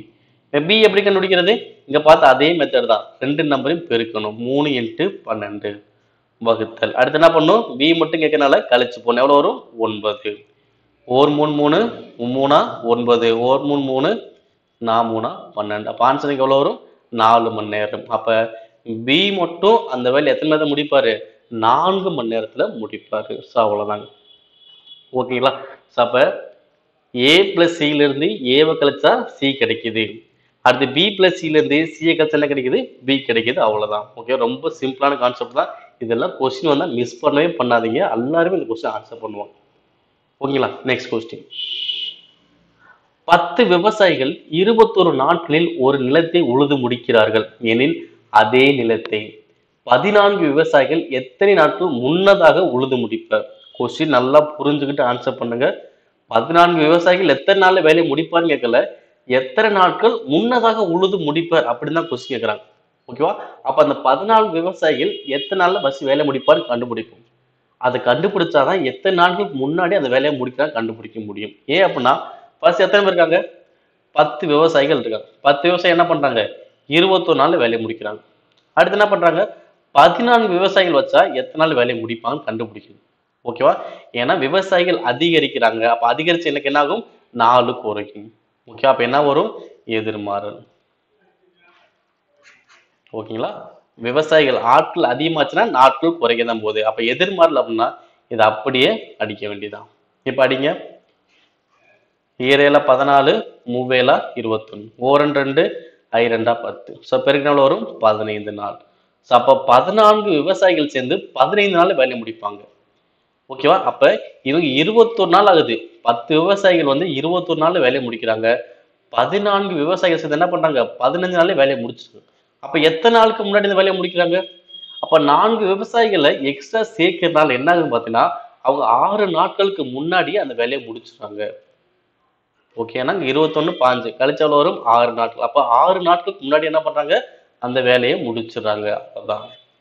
பி எப்படி கண்டுபிடிக்கிறது? இங்க பார்த்து அதே மெத்தட் தான். 2 நம்பரையும் பெருக்கணும். 3 × 12 வகுத்தல். அடுத்து என்ன பண்ணும்? பி மட்டும் கேட்கறனால கழிச்சு போடணும். எவ்வளவு வரும்? 9. ஓர் 3 3 3 9. ஓர் 3 3 4 3 12. அப்ப ஆன்சருக்கு எவ்வளவு வரும்? 4 மணி நேரம். அப்ப பி மட்டும் அந்த வேலை எத்தனை நேரத்துல முடிப்பாரு? 4 மணி நேரத்துல முடிப்பாரு. ஸோ அவ்வளவுதாங்க. ஓகேங்களா? ஸோ அப்ப ஏ பிளஸ் சில இருந்து ஏவை கழிச்சா சி கிடைக்குது. அடுத்து பி பிளஸ் சில இருந்து சியை கழிச்சா என்ன கிடைக்குது? பி கிடைக்குது. அவ்வளவுதான். ஓகே, ரொம்ப சிம்பிளான கான்செப்ட் தான். இதெல்லாம் கொஸ்டின் வந்தா மிஸ் பண்ணவே பண்ணாதீங்க. எல்லாருமே இந்த கொஸ்டின் ஆன்சர் பண்ணுவாங்க. ஓகேங்களா? Next question. 10 விவசாயிகள் 21 நாட்களில் ஒரு நிலத்தை உழுது முடிக்கிறார்கள் எனில் அதே நிலத்தை 14 விவசாயிகள் எத்தனை நாட்கள் முன்னதாக உழுது முடிப்பர்? கொஸ்டின் நல்லா புரிஞ்சுக்கிட்டு ஆன்சர் பண்ணுங்க. 14 விவசாயிகள் எத்தனை நாள்ல வேலையை முடிப்பார்னு கேட்கல, எத்தனை நாட்கள் முன்னதாக உழுது முடிப்பர் அப்படின்னு தான் கொஸ்டின் கேட்கறாங்க. ஓகேவா? அப்ப அந்த 14 விவசாயிகள் எத்தனை நாள்ல ஃபர்ஸ்ட் வேலை முடிப்பார்னு கண்டுபிடிப்போம். அதை கண்டுபிடிச்சாதான் எத்தனை நாட்களுக்கு முன்னாடி அந்த வேலையை முடிக்கிறாங்க கண்டுபிடிக்க முடியும். ஏன் அப்படின்னா ஃபர்ஸ்ட் எத்தனை பேர் இருக்காங்க? 10 விவசாயிகள் இருக்காங்க. 10 விவசாயி என்ன பண்றாங்க? 21 நாள்ல வேலையை முடிக்கிறாங்க. அடுத்து என்ன பண்றாங்க? 14 விவசாயிகள் வச்சா எத்தனை நாள் வேலையை முடிப்பாங்கன்னு கண்டுபிடிக்கணும். ஓகேவா? ஏன்னா விவசாயிகள் அதிகரிக்கிறாங்க. அப்ப அதிகரிச்சு எனக்கு என்ன ஆகும்? 4 குறைக்கும். ஓகே, அப்ப என்ன வரும்? எதிர்மாறல். ஓகேங்களா? விவசாயிகள் ஆட்கள் அதிகமாச்சுன்னா நாட்கள் குறைக்க தான் போகுது. அப்ப எதிர்மாறல் அப்படின்னா இதை அப்படியே அடிக்க வேண்டியதான். இப்ப அடிங்க. ஈரேல 14, மூவேலா 21, ஓரன் 2, ஐ 2 10. ஸோ பெருக்கின எவ்வளவு வரும்? 15 நாள். ஸோ அப்ப 14 விவசாயிகள் சேர்ந்து 15 நாள் வேலையை முடிப்பாங்க. ஓகேவா? அப்ப இவங்க 21 நாள் ஆகுது. 10 விவசாயிகள் வந்து 21 நாள்ல வேலையை முடிக்கிறாங்க. 14 விவசாயிகள் சேர்ந்து என்ன பண்றாங்க? 15 நாள்ல வேலையை முடிச்சிருக்காங்க. அப்ப எத்தனை நாளுக்கு முன்னாடி இந்த வேலையை முடிக்கிறாங்க? அப்ப 4 விவசாயிகளை எக்ஸ்ட்ரா சேர்க்கிறதுனால என்ன ஆகுதுன்னு பாத்தீங்கன்னா அவங்க 6 நாட்களுக்கு முன்னாடி அந்த வேலையை முடிச்சிடுறாங்க. ஓகேனா 21 5 கழிச்சு எவ்வளவு வரும்? 6 நாட்கள். அப்ப 6 நாட்களுக்கு முன்னாடி என்ன பண்றாங்க? அந்த வேலையை முடிச்சிடுறாங்க. அதான்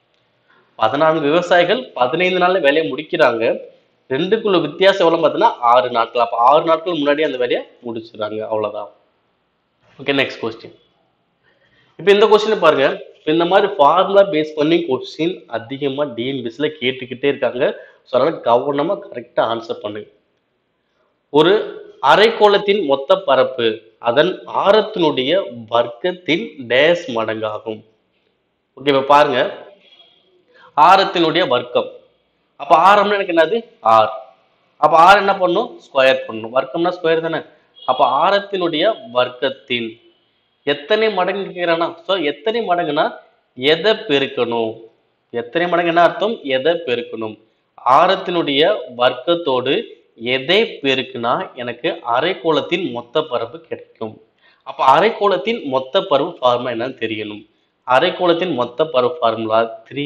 14 விவசாயிகள் 15 நாள்ல வேலையை முடிக்கிறாங்க. ரெண்டுக்குள்ள வித்தியாசம் எவ்வளவு பார்த்தீங்கன்னா 6 நாட்கள். அப்ப 6 நாட்கள் முன்னாடி அந்த வேலையை முடிச்சிடுறாங்க. அவ்வளவுதான். Okay, next question. இப்போ இந்த கொஸ்டின் பாருங்க. இந்த மாதிரி ஃபார்முலா பேஸ் பண்ணி கொஸ்டின் அதிகமா டிஎன்பிஎஸ்ல கேட்டுக்கிட்டே இருக்காங்க. ஸோ அதனால கவனமா கரெக்டா ஆன்சர் பண்ணுங்க. ஒரு அரைக்கோளத்தின் மொத்த பரப்பு அதன் ஆரத்தினுடைய வர்க்கத்தின் டேஸ் மடங்காகும். ஓகே, இப்ப பாருங்க. ஆரத்தினுடைய வர்க்கம். அப்ப ஆரம்னா எனக்கு என்னது? ஆர். அப்ப ஆர் என்ன பண்ணும்? ஸ்கொயர் பண்ணும். வர்க்கம்னா ஸ்கொயர் தானே. அப்ப ஆரத்தினுடைய வர்க்கத்தின் எத்தனை மடங்கு கேட்கிறானா? ஸோ எத்தனை மடங்குனா எதை பெருக்கணும்? எத்தனை மடங்கு என்ன அர்த்தம்? எதை பெருக்கணும்? ஆரத்தினுடைய வர்க்கத்தோடு எதை பெருக்குனா எனக்கு அரைக்கோளத்தின் மொத்த பரப்பு கிடைக்கும். அப்ப அரைக்கோளத்தின் மொத்த பரப்பு ஃபார்முலா என்னன்னு தெரியணும். அரைக்கோளத்தின் மொத்த பரப்பு ஃபார்முலா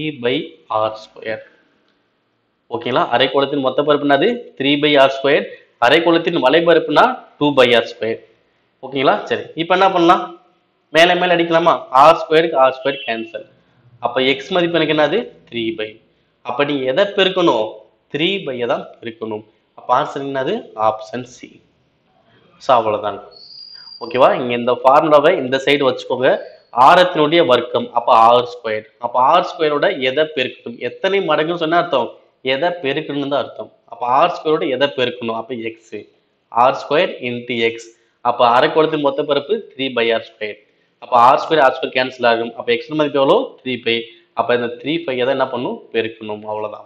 3/r². ஓகேங்களா? அரைக்கோளத்தின் மொத்த பரப்பு என்னது? 3/r². அரைக்கோளத்தின் வலைபரப்புனா 2/r². ஓகேங்களா? சரி, இப்ப என்ன பண்ணலாம்? மேல மேல அடிக்கலாமா? r² cancel. அப்ப எக்ஸ் மதிப்பு எனக்கு என்னது? 3/. அப்ப நீங்க எதை பெருக்கணும்? 3/ஐ தான் பெருக்கணும். அப்ப ஆன்சர் என்னது? Option C. ஸோ அவ்வளவுதாங்க. ஓகேவா? இங்க இந்த ஃபார்முலாவை இந்த சைடு வச்சுக்கோங்க. ஆரத்தினுடைய வர்க்கம் அப்ப r². அப்ப r²ஓட எதை பெருக்கணும்? எத்தனை மடங்குன்னு சொன்னா அர்த்தம் எதை பெருக்கணும்னு தான் அர்த்தம். அப்ப r²ஓட எதை பெருக்கணும்? அப்ப எக்ஸ். r² into X. அப்ப அரைக்கோளத்தின் மொத்த பரப்பு 3/r². அப்ப r² கேன்சல் ஆகும். அப்ப எக்ஸ் மதிப்பு எவ்வளோ? 3π. அப்ப இந்த 3π தான் என்ன பண்ணும்? பெருக்கணும். அவ்வளவுதான்.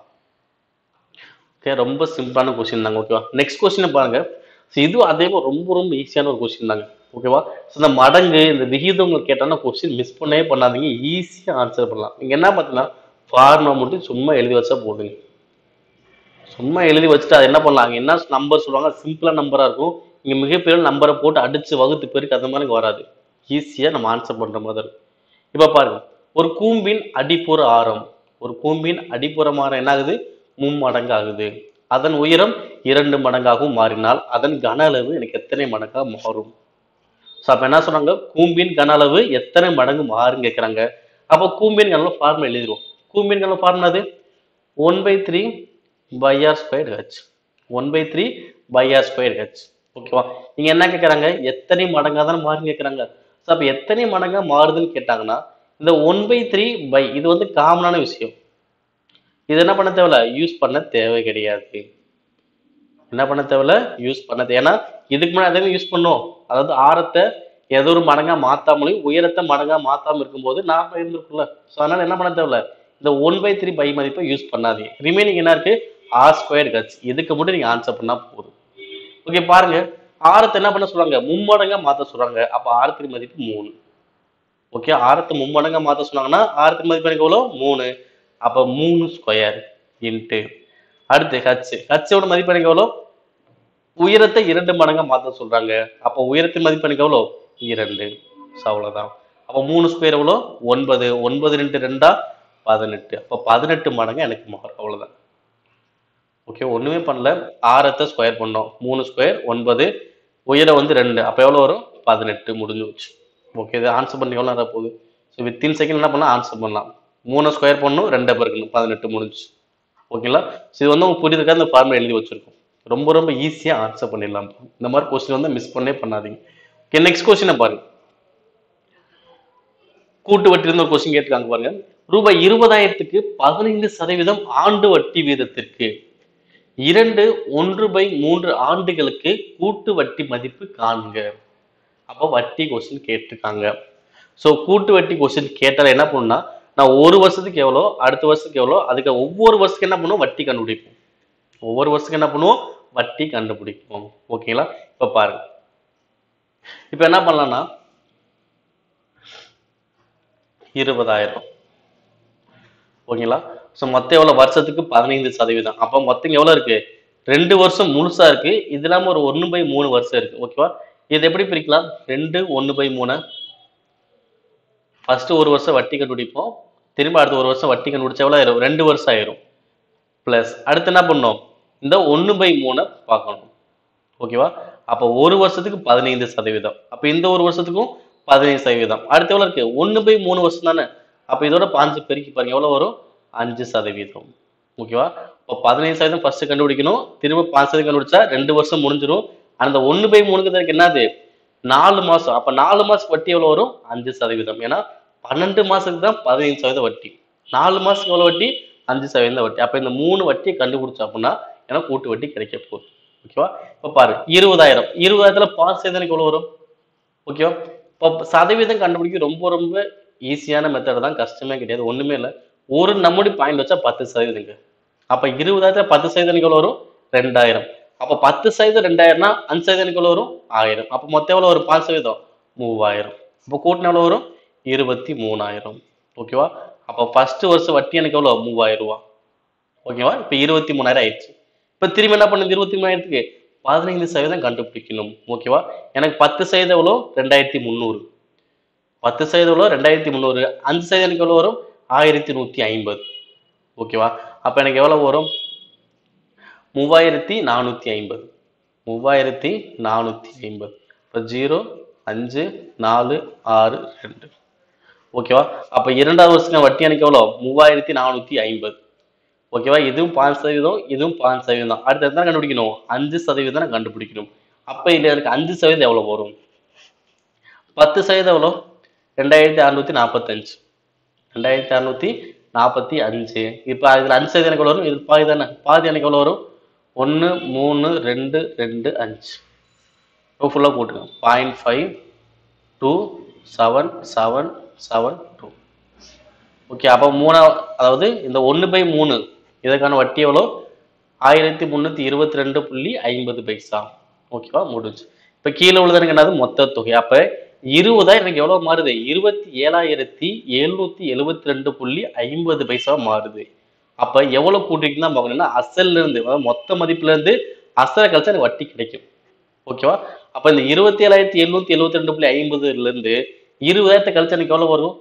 ஓகே, ரொம்ப சிம்பிளான கொஸ்டின் தாங்க. ஓகேவா? நெக்ஸ்ட் கொஸ்டின் பாருங்க. இது அதே ரொம்ப ரொம்ப ஈஸியான ஒரு கொஸ்டின் தாங்க. ஓகேவா? இந்த மடங்கு இந்த விகிதம் உங்களுக்கு கேட்டாலும் கொஸ்டின் மிஸ் பண்ணவே பண்ணாதீங்க. ஈஸியா ஆன்சர் பண்ணலாம். நீங்க என்ன பார்த்தீங்கன்னா ஃபார்முலா மட்டும் சும்மா எழுதி வச்சா போதுங்க. சும்மா எழுதி வச்சுட்டு அது என்ன பண்ணலாம்? என்ன நம்பர் சொல்லுவாங்க? சிம்பிளா நம்பரா இருக்கும். இங்க மிகப்பெரிய நம்பரை போட்டு அடிச்சு வகுத்து பெருக்கு அந்த மாதிரி வராது. ஈஸியா நம்ம ஆன்சர் பண்ற மாதிரி இருக்கும். இப்ப பாருங்க. ஒரு கூம்பின் அடிப்புற ஆரம். ஒரு கூம்பின் அடிப்புற ஆரம் என்ன ஆகுது? 3 மடங்கு ஆகுது. அதன் உயரம் 2 மடங்காகவும் மாறினால் அதன் கன அளவு எனக்கு எத்தனை மடங்காக மாறும்? ஸோ அப்ப என்ன சொன்னாங்க? கூம்பின் கன அளவு எத்தனை மடங்கு மாறுன்னு கேட்கறாங்க. அப்போ கூம்பின் கன அளவு ஃபார்முலா எழுதிடுவோம். கூம்பின் கன அளவு ஃபார்முலா அது 1/3/r²h. 1/3/r²h. ஓகேவா? நீங்க என்ன கேட்கறாங்க? எத்தனை மடங்கா தான் மாறுன்னு கேட்கறாங்க. ஸோ அப்போ எத்தனை மடங்கா மாறுதுன்னு கேட்டாங்கன்னா இந்த 1/3 பை இது வந்து காமனான விஷயம். இது என்ன பண்ண தேவையில்ல, யூஸ் பண்ண தேவை கிடையாது. என்ன பண்ண தேவையில்ல, யூஸ் பண்ண ஏன்னா இதுக்கு முன்னாடி அதையும் யூஸ் பண்ணோம். அதாவது ஆரத்தை ஏதோ ஒரு மடங்கா மாத்தாமலையும் உயரத்தை மடங்கா மாத்தாம இருக்கும்போது நாம இருந்திருக்கும்ல. ஸோ அதனால என்ன பண்ண தேவையில்ல, இந்த 1/3 பை மதிப்பை யூஸ் பண்ணாதீங்க. ரிமைனிங் என்ன இருக்கு, ஆர் ஸ்கொயர் ஹச். இதுக்கு மட்டும் நீங்க ஆன்சர் பண்ணா போதும். ஓகே பாருங்க, ஆரத்தை என்ன பண்ண சொல்றாங்க, மும்மடங்கா மாத்த சொல்றாங்க. அப்ப ஆரத்தின் மதிப்பு 3. ஓகே, ஆரத்தை மும்மடங்கா மாத்த சொன்னாங்கன்னா ஆரத்தின் மதிப்பு எனக்கு எவ்வளோ 3. அப்ப 3 ஸ்கொயர் இன்ட்டு அடுத்து ஹச்சோட மதிப்பு எனக்கு எவ்வளோ, உயரத்தை 2 மடங்கா மாத்த சொல்றாங்க. அப்ப உயரத்தின் மதிப்பு எனக்கு எவ்வளோ 2. அவ்வளவுதான். அப்ப 3 ஸ்கொயர் எவ்வளோ 9. 9 இன்ட்டு 2 18. அப்ப 18 மடங்கு எனக்கு மாறும். அவ்வளவுதான். ஓகே, ஒண்ணுமே பண்ணல, ஆரத்தை ஸ்கொயர் பண்ணோம். 3 ஸ்கொயர் 9, உயரம் வந்து 2. அப்ப எவ்வளவு வரும் 18. முடிஞ்சு வச்சு. ஓகே, இது ஆன்சர் பண்ணி எவ்வளோ நேரம் போகுது. ஸோ வித்தின் செகண்ட் என்ன பண்ணலாம், ஆன்சர் பண்ணலாம். 3 ஸ்கொயர் பண்ணணும், 2 பெருக்கணும், 18 முடிஞ்சு. ஓகேங்களா. ஸோ இது வந்து உங்களுக்கு புரியுதுக்காக இந்த ஃபார்முலா எழுதி வச்சிருக்கோம். ரொம்ப ரொம்ப ஈஸியா ஆன்சர் பண்ணிடலாம். இந்த மாதிரி கொஸ்டின் வந்து மிஸ் பண்ணே பண்ணாதீங்க. ஓகே, நெக்ஸ்ட் கொஸ்டினை பாருங்க. கூட்டு வட்டி இருந்து ஒரு கொஸ்டின் கேட்டிருக்காங்க பாருங்க. ரூபாய் 20,000க்கு 15% ஆண்டு வட்டி வீதத்திற்கு 1/3 ஆண்டுகளுக்கு கூட்டு வட்டி மதிப்பு காண்க. அப்போ வட்டி கொஸ்டின் கேட்டிருக்காங்க. ஸோ கூட்டு வட்டி கொஸ்டின் கேட்டால் என்ன பண்ணுன்னா, நான் ஒரு வருஷத்துக்கு எவ்வளோ, அடுத்த வருஷத்துக்கு எவ்வளோ, அதுக்கு ஒவ்வொரு வருஷத்துக்கு என்ன பண்ணுவோம், வட்டி கண்டுபிடிப்போம். ஒவ்வொரு வருஷத்துக்கு என்ன பண்ணுவோம், வட்டி கண்டுபிடிப்போம். ஓகேங்களா. இப்ப பாருங்க, இப்ப என்ன பண்ணலாம்னா 20,000. ஓகேங்களா. ஸோ மொத்தம் எவ்வளோ, வருஷத்துக்கு 15%. அப்போ மொத்தம் எவ்வளோ இருக்கு, 2 வருஷம் முழுசா இருக்கு. இது இல்லாம ஒரு 1/3 வருஷம் இருக்கு. ஓகேவா. இது எப்படி பிரிக்கலாம், 2 1/3. ஃபர்ஸ்ட் ஒரு வருஷம் வட்டி கண்டுபிடிப்போம். திரும்ப அடுத்த ஒரு வருஷம் வட்டி கண்டுபிடிச்சா எவ்வளோ ஆயிரும், 2 வருஷம் ஆயிரும். பிளஸ் அடுத்து என்ன பண்ணோம், இந்த 1/3 பார்க்கணும். ஓகேவா. அப்போ ஒரு வருஷத்துக்கு 15%. அப்ப இந்த ஒரு வருஷத்துக்கும் 15%. அடுத்து எவ்வளவு இருக்கு, 1/3 வருஷம் தானே. அப்ப இதோட 5 பெருக்கி பாருங்க எவ்வளவு வரும், 5%. ஓகேவா. இப்போ 15% ஃபர்ஸ்ட் கண்டுபிடிக்கணும். திரும்ப 5% கண்டுபிடிச்சா 2 வருஷம் முடிஞ்சிடும். அந்த 1/3 என்னது, 4 மாசம். அப்ப 4 மாசத்துக்கு வட்டி எவ்வளவு வரும், 5%. ஏன்னா 12 மாசத்துக்கு தான் 15% வட்டி. 4 மாசத்துக்கு எவ்வளவு வட்டி, 5% வட்டி. அப்ப இந்த 3 வட்டியை கண்டுபிடிச்சா அப்படின்னா எனக்கு கூட்டு வட்டி கிடைக்க போகுது. ஓகேவா. இப்ப பாரு 20,000, 20,000ல 5% எவ்வளவு வரும். ஓகேவா. இப்போ சதவீதம் கண்டுபிடிக்க ரொம்ப ரொம்ப ஈஸியான மெத்தட் தான், கஷ்டமே கிடையாது, ஒண்ணுமே இல்லை. ஒரு நம்முடைய பாயிண்ட் வச்சா 10%. அப்ப 20,000 10% எவ்வளவு வரும், 2,000. அப்ப 10% 2,000னா 5% எவ்வளவு வரும், 1000. அப்ப மொத்தம் எவ்வளவு வரும், 5%, 3,000. அப்ப கூட்டினா எவ்வளவு வரும், 23,000. ஓகேவா. அப்ப ஃபர்ஸ்ட் வருஷம் வட்டி எனக்கு எவ்வளவு, 3,000 ரூபாய். ஓகேவா. இப்ப 23,000 ஆயிடுச்சு. இப்ப திரும்பி என்ன பண்ணுது, 23,000க்கு 15% கண்டுபிடிக்கணும். ஓகேவா. எனக்கு 10% எவ்வளோ, 2,300. 10% எவ்வளோ, 2,300. 5% எனக்கு எவ்வளோ வரும், 1,150. ஓகேவா. அப்ப எனக்கு எவ்வளவு வரும், 3,450. 3,450. இப்போ 0 5 4 6 2. ஓகேவா. அப்ப இரண்டாவது வருஷம் வட்டி எனக்கு எவ்வளோ, 3,450. ஓகேவா. இதுவும் 5%, இதுவும் 5%. அடுத்து எத்தனை கண்டுபிடிக்கணும், 5% கண்டுபிடிக்கணும். அப்ப இதுல எனக்கு 5% எவ்வளவு வரும், 10% எவ்வளோ, 2,645. 2,645. இப்ப இதுல 5% எனக்கு எவ்வளவு வரும், இது பாதி தானே, பாதி எனக்கு எவ்வளவு வரும், 1 3 2 2 5. ஃபுல்லா போட்டுங்க 0.5 2 7 7 7 2. ஓகே. அப்ப அதாவது இந்த 1/3 இதற்கான வட்டி எவ்வளோ, 1,322.50 ஓகேவா. முடிஞ்சு. இப்ப கீழே உள்ளது என்னது, மொத்த தொகை. அப்ப 20,000 எனக்கு எவ்வளவு மாறுது, 27,772.50 மாறுது. அப்ப எவ்வளவு கூட்டிட்டு தான் பார்க்கணும்னா, அசல்ல இருந்து மொத்த மதிப்புல இருந்து அசலை கழிச்சா எனக்கு வட்டி கிடைக்கும். ஓகேவா. அப்ப இந்த 27,772.50 இருந்து 20,000 கழிச்சா எனக்கு எவ்வளவு வரும்,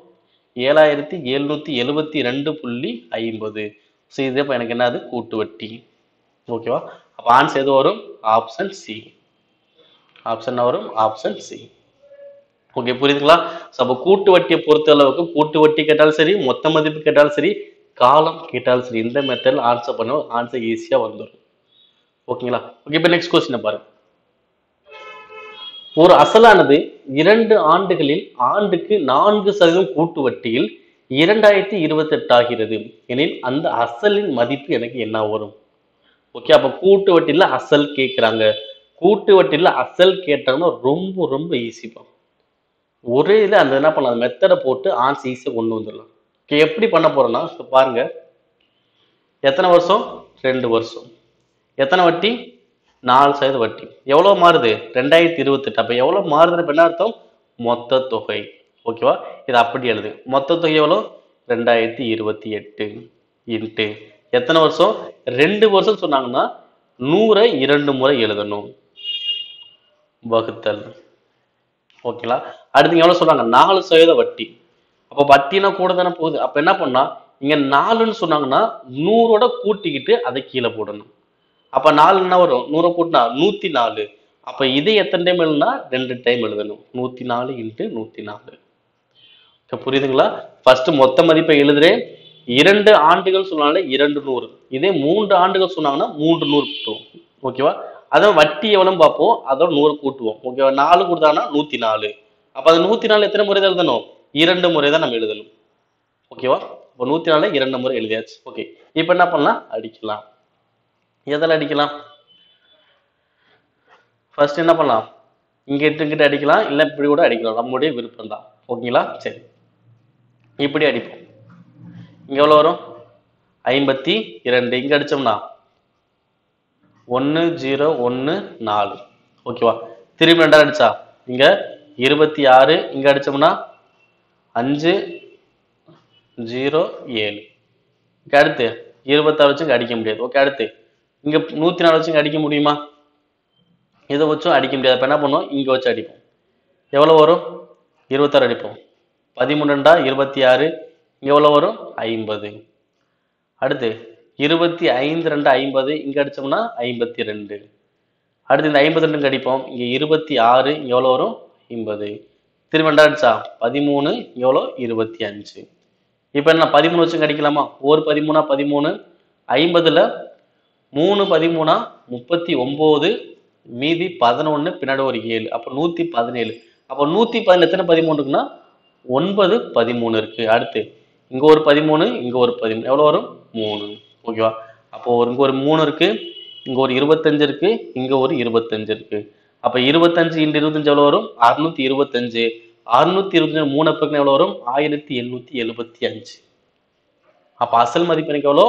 7,772.50. ஸோ இது இப்போ எனக்கு என்னது, கூட்டு வட்டி. ஓகேவா. அப்போ ஆன்சர் எது வரும், ஆப்ஷன் சி. ஆப்ஷன் வரும், ஆப்ஷன் சி. ஓகே, புரியுதுங்களா. ஸோ அப்போ கூட்டு வட்டியை பொறுத்த அளவுக்கு கூட்டு வட்டி கேட்டாலும் சரி, மொத்த மதிப்பு கேட்டாலும் சரி, காலம் கேட்டாலும் சரி, இந்த மெத்தடில் ஆன்சர் பண்ணுவோம், ஆன்சர் ஈஸியாக வந்துடும். ஓகேங்களா. ஓகே, இப்போ நெக்ஸ்ட் கொஸ்டினை பாருங்க. ஒரு அசலானது 2 ஆண்டுகளில் ஆண்டுக்கு 4% கூட்டு வட்டியில் 2028 ஆகிறது எனில் அந்த அசலின் மதிப்பு எனக்கு என்ன வரும்? ஓகே, அப்ப கூட்டு வட்டியில அசல் கேட்கிறாங்க. கூட்டு வட்டியில அசல் கேட்டாங்கன்னா ரொம்ப ரொம்ப ஈஸிப்பா. ஒரே இதுல அந்த என்ன பண்ணலாம், மெத்தட போட்டு ஆன்சர் ஈஸியா கொண்டு வந்துடலாம். ஓகே, எப்படி பண்ண போறோம்னா இப்ப பாருங்க. எத்தனை வருஷம்? 2 வருஷம். எத்தனை வட்டி? 4% வட்டி. எவ்வளவு மாறுது? 2028. அப்ப எவ்வளவு மாறுதுன்னு இப்ப என்ன அர்த்தம்? மொத்த தொகை. ஓகேவா? இது அப்படி எழுது. மொத்த தொகை எவ்வளவு? 2028 இன்ட்டு எத்தனை வருஷம்? 2 வருஷம் சொன்னாங்கன்னா 100 2 முறை எழுதணும். வகுத்தல். ஓகேங்களா? அடுத்து எவ்வளவு சொல்றாங்க? 4% வட்டி. அப்ப வட்டினா கூட தானே போகுது. அப்ப என்ன பண்ணா, இங்க 4ன்னு சொன்னாங்கன்னா 100ஓட கூட்டிக்கிட்டு அதை கீழே போடணும். அப்ப 4 என்ன வரும்? 100 கூட்டினா 104. அப்ப இதை எத்தனை டைம் எழுதுனா? 2 டைம் எழுதணும். 104 இன்ட்டு 104. புரியுதுங்களா? ஃபர்ஸ்ட் மொத்த மதிப்பை எழுதுறேன். 2 ஆண்டுகள் சொன்னாலே 200. இதே 3 ஆண்டுகள் சொன்னாங்கன்னா 300 போட்டுருவோம். ஓகேவா? அதான் வட்டி எவ்வளவு பார்ப்போம். அதோட 100 கூட்டுவோம். ஓகேவா? 4 கொடுத்தாங்கன்னா 104. அப்ப அது 104 எத்தனை முறை எழுதணும்? 2 முறை தான் நம்ம எழுதணும். ஓகேவா? இப்போ 104 2 முறை எழுதியாச்சு. ஓகே, இப்போ என்ன பண்ணலாம்? அடிக்கலாம். எதில் அடிக்கலாம்? ஃபர்ஸ்ட் என்ன பண்ணலாம்? இங்க இங்கிட்ட அடிக்கலாம், இல்ல இப்படி கூட அடிக்கலாம். நம்முடைய விருப்பம் தான். ஓகேங்களா? சரி, இப்படி அடிப்போம். இங்க எவ்வளவு வரும்? 52. இங்க அடிச்சோம்னா 1014. ஓகேவா? திரும்பி 2 அடிச்சா இங்க 26. இங்க அடிச்சோம்னா 507. இங்க அடுத்து 26 வச்சு இங்க அடிக்க முடியாது. ஓகே, அடுத்து இங்க 104 வச்சு இங்க அடிக்க முடியுமா? இதை வச்சும் அடிக்க முடியாது. அப்ப என்ன பண்ணுவோம்? இங்க வச்சு அடிப்போம். எவ்வளவு வரும்? 26 அடிப்போம். 13 26. இங்க எவ்வளவு வரும்? 50. அடுத்து 25 2 50. இங்க அடிச்சோம்னா 52. அடுத்து இந்த 52 அடிப்போம். இங்க 26. இங்க எவ்வளவு வரும்? 50. திரும்ப 2 அடிச்சா 13. எவ்வளோ? 25. இப்ப என்ன 13 வச்சு அடிக்கலாமா? ஒரு 13 13. 50ல 3 13 39. மீதி 11, பின்னாடி ஒரு 7. அப்ப 117. அப்ப 117 எத்தனை 13 இருக்குன்னா 9 13 இருக்கு. அடுத்து இங்க ஒரு 13, இங்க ஒரு 13. எவ்வளவு வரும்? 3. ஓகேவா? அப்போ இங்க ஒரு 3 இருக்கு, இங்க ஒரு 25 இருக்கு, இங்க ஒரு 25 இருக்கு. அப்ப 25 × 25 எவ்வளவு வரும்? 625. 625 3 பக்கம் எவ்வளவு வரும்? 1875. அப்ப அசல் மதிப்பு எனக்கு எவ்வளோ?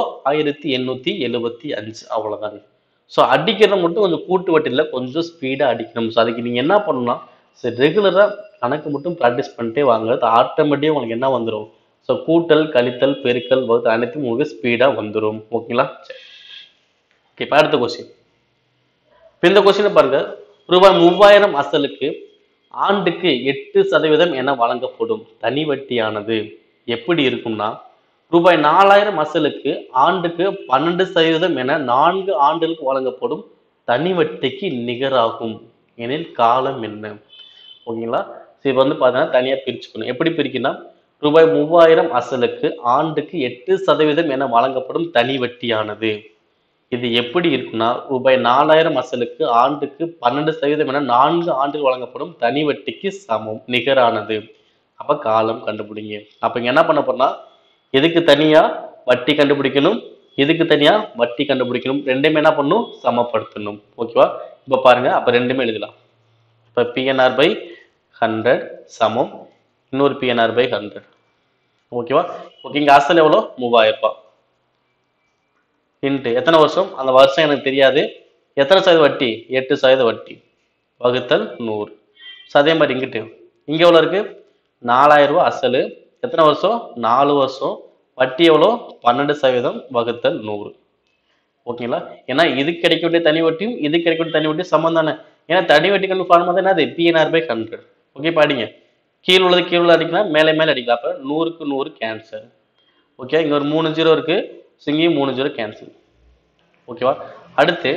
1875. அவ்வளவுதாங்க. ஸோ அடிக்கிறத மட்டும் கொஞ்சம் கூட்டு வட்டில கொஞ்சம் ஸ்பீடா அடிக்கணும். ஸோ அதுக்கு நீங்க என்ன பண்ணணும்னா, சரி ரெகுலரா கணக்கு மட்டும் ப்ராக்டிஸ் பண்ணிட்டே வாங்க. அது ஆட்டோமேட்டிக்கா உங்களுக்கு என்ன வந்துடும்? ஸோ கூட்டல், கழித்தல், பெருக்கல், வகுத்தல் அனைத்தும் உங்களுக்கு ஸ்பீடா வந்துடும். ஓகேங்களா? சரி, ஓகே, இப்போ அடுத்த கொஸ்டின். இப்போ இந்த கொஸ்டினை பாருங்க. ரூபாய் 3000 அசலுக்கு ஆண்டுக்கு 8% என வழங்கப்படும் தனி வட்டியானது எப்படி இருக்கும்னா, ரூபாய் 4000 அசலுக்கு ஆண்டுக்கு 12% என 4 ஆண்டுகளுக்கு வழங்கப்படும் தனி வட்டிக்கு நிகராகும் எனில் காலம் என்ன? ஓகேங்களா? இது வந்து பார்த்தீங்கன்னா தனியா பிரிச்சுக்கணும். எப்படி பிரிக்கணும்னா, ரூபாய் 3000 அசலுக்கு ஆண்டுக்கு 8% என வழங்கப்படும் தனி வட்டியானது இது எப்படி இருக்குன்னா, ரூபாய் 4000 அசலுக்கு ஆண்டுக்கு 12% என 4 ஆண்டுகள் வழங்கப்படும் தனி வட்டிக்கு சமம், நிகரானது. அப்ப காலம் கண்டுபிடிங்க. அப்ப இங்க என்ன பண்ண போறோம்னா, எதுக்கு தனியா வட்டி கண்டுபிடிக்கணும், எதுக்கு தனியா வட்டி கண்டுபிடிக்கணும், ரெண்டுமே என்ன பண்ணணும்? சமப்படுத்தணும். ஓகேவா? இப்ப பாருங்க, அப்ப ரெண்டுமே எழுதலாம். இப்ப PNR/100 சமம் இன்னொரு PNR/100. ஓகேவா? ஓகே, இங்க அசல் எவ்வளோ? 3000 ரூபாய். இன்ட்டு எத்தனை வருஷம்? அந்த வருஷம் எனக்கு தெரியாது. எத்தனை சதவீத வட்டி? 8% வட்டி. வகுத்தல் 100. ஸோ அதே மாதிரி இங்கிட்டு இங்க எவ்வளோ இருக்கு? 4000 ரூபாய் அசலு. எத்தனை வருஷம்? 4 வருஷம். வட்டி எவ்வளோ? 12% வகுத்தல் 100. ஓகேங்களா? ஏன்னா இது கிடைக்க வேண்டிய தனி வட்டியும் இது கிடைக்க வேண்டிய தனி வட்டியும் சமம் தானே. ஏன்னா தனி வட்டிக்கு ஃபார்முலா தான் என்னது? PNR/100. ஓகே, படிங்க. கீழ் உள்ளது கீழ் உள்ள அடிக்கலாம், மேலே மேலே அடிக்கலாம். அப்ப 100க்கு 100 கேன்சல். ஓகே, இங்க ஒரு 3 0 இருக்கு, இங்கேயும் 3 0 கேன்சல். ஓகேவா? அடுத்து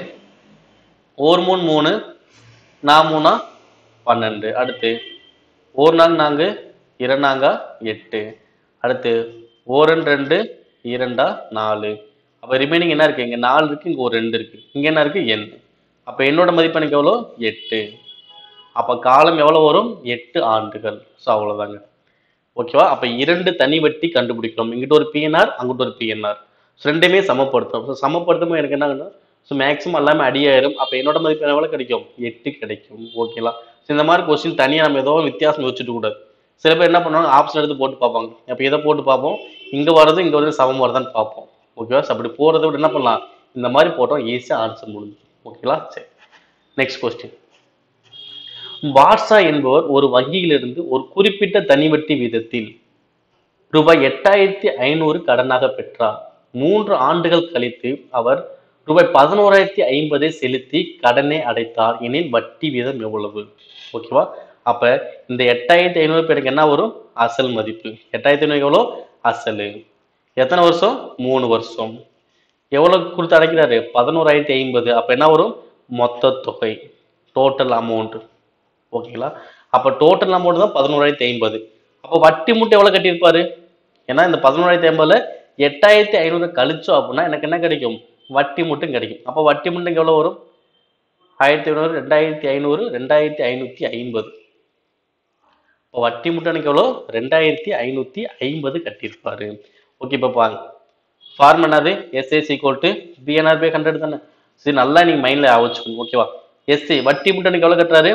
1 3 3, 4 3 12. அடுத்து 1 4 4, 2 4 8. அடுத்து 1 2 2 4. அப்ப ரிமைனிங் என்ன இருக்கு? இங்க 4 இருக்கு, இங்க ஒரு 2 இருக்கு, இங்க என்ன இருக்கு? n. அப்ப என்னோட மதிப்பு எனக்கு எவ்வளோ? 8. அப்ப காலம் எவ்வளவு வரும்? 8 ஆண்டுகள். ஸோ அவ்வளவுதாங்க. ஓகேவா? அப்ப 2 தனி வட்டி கண்டுபிடிக்கணும். இங்கிட்ட ஒரு பிஎன்ஆர், அங்கிட்ட ஒரு பிஎன்ஆர். ரெண்டுமே சமப்படுத்தும். ஸோ சமப்படுத்தும் எனக்கு என்ன ஆகும்னா, ஸோ மேக்ஸிமம் எல்லாமே அடியாயிரும். அப்ப என்னோட மதிப்பு எவ்வளவு கிடைக்கும்? 8 கிடைக்கும். ஓகேங்களா? ஸோ இந்த மாதிரி கொஸ்டின் தனியா நம்ம ஏதோ ஒரு வித்தியாசம் யோசிச்சுட்டு கூடாது. சில பேர் என்ன பண்ணுவாங்க, ஆப்ஷன் எடுத்து போட்டு பார்ப்பாங்க. அப்ப இதை போட்டு பார்ப்போம். இங்க வர்றது இங்க வந்து சமம் வருதான்னு பார்ப்போம். ஓகேவா? ஸோ அப்படி போறதை விட என்ன பண்ணலாம்? இந்த மாதிரி போட்டோம் ஈஸியா ஆன்சர் முடிஞ்சு. ஓகேங்களா? சரி. Next question. வாட்ஸா என்பவர் ஒரு வங்கியிலிருந்து ஒரு குறிப்பிட்ட தனிவட்டி வீதத்தில் ரூபாய் 8500 கடனாக பெற்றார். 3 ஆண்டுகள் கழித்து அவர் ரூபாய் 11,050 செலுத்தி கடனை அடைத்தார் எனில் வட்டி வீதம் எவ்வளவு? ஓகேவா? அப்ப இந்த 8500 பேருக்கு என்ன வரும்? அசல் மதிப்பு. 8500 எவ்வளோ? அசலு. எத்தனை வருஷம்? 3 வருஷம். எவ்வளவு கொடுத்து அடைக்கிறாரு? 11,050. அப்ப என்ன வரும்? மொத்த தொகை, டோட்டல் அமௌண்ட். ஓகேங்களா? அப்ப டோட்டல் அமௌண்ட் தான் 11,050. அப்போ வட்டி மட்டும் எவ்வளவு கட்டியிருப்பாரு? ஏன்னா இந்த 11,050ல 8,500 கழிச்சோம் அப்படின்னா எனக்கு என்ன கிடைக்கும்? வட்டி மட்டும் கிடைக்கும். அப்போ வட்டி மட்டும் எவ்வளவு வரும்? 1,500, 2,500, 2,550. இப்போ வட்டி மட்டும் எனக்கு எவ்வளோ? 2,550 கட்டியிருப்பாரு. ஓகே, இப்போ பாருங்க. ஃபார்ம் என்னது? SA equal to PNR by 100 தானே? சரி, நல்லா நீங்க மைண்ட்ல ஆவச்சுக்கணும். ஓகேவா? எஸ்ஏ வட்டி மட்டும் எனக்கு எவ்வளவு கட்டுறாரு?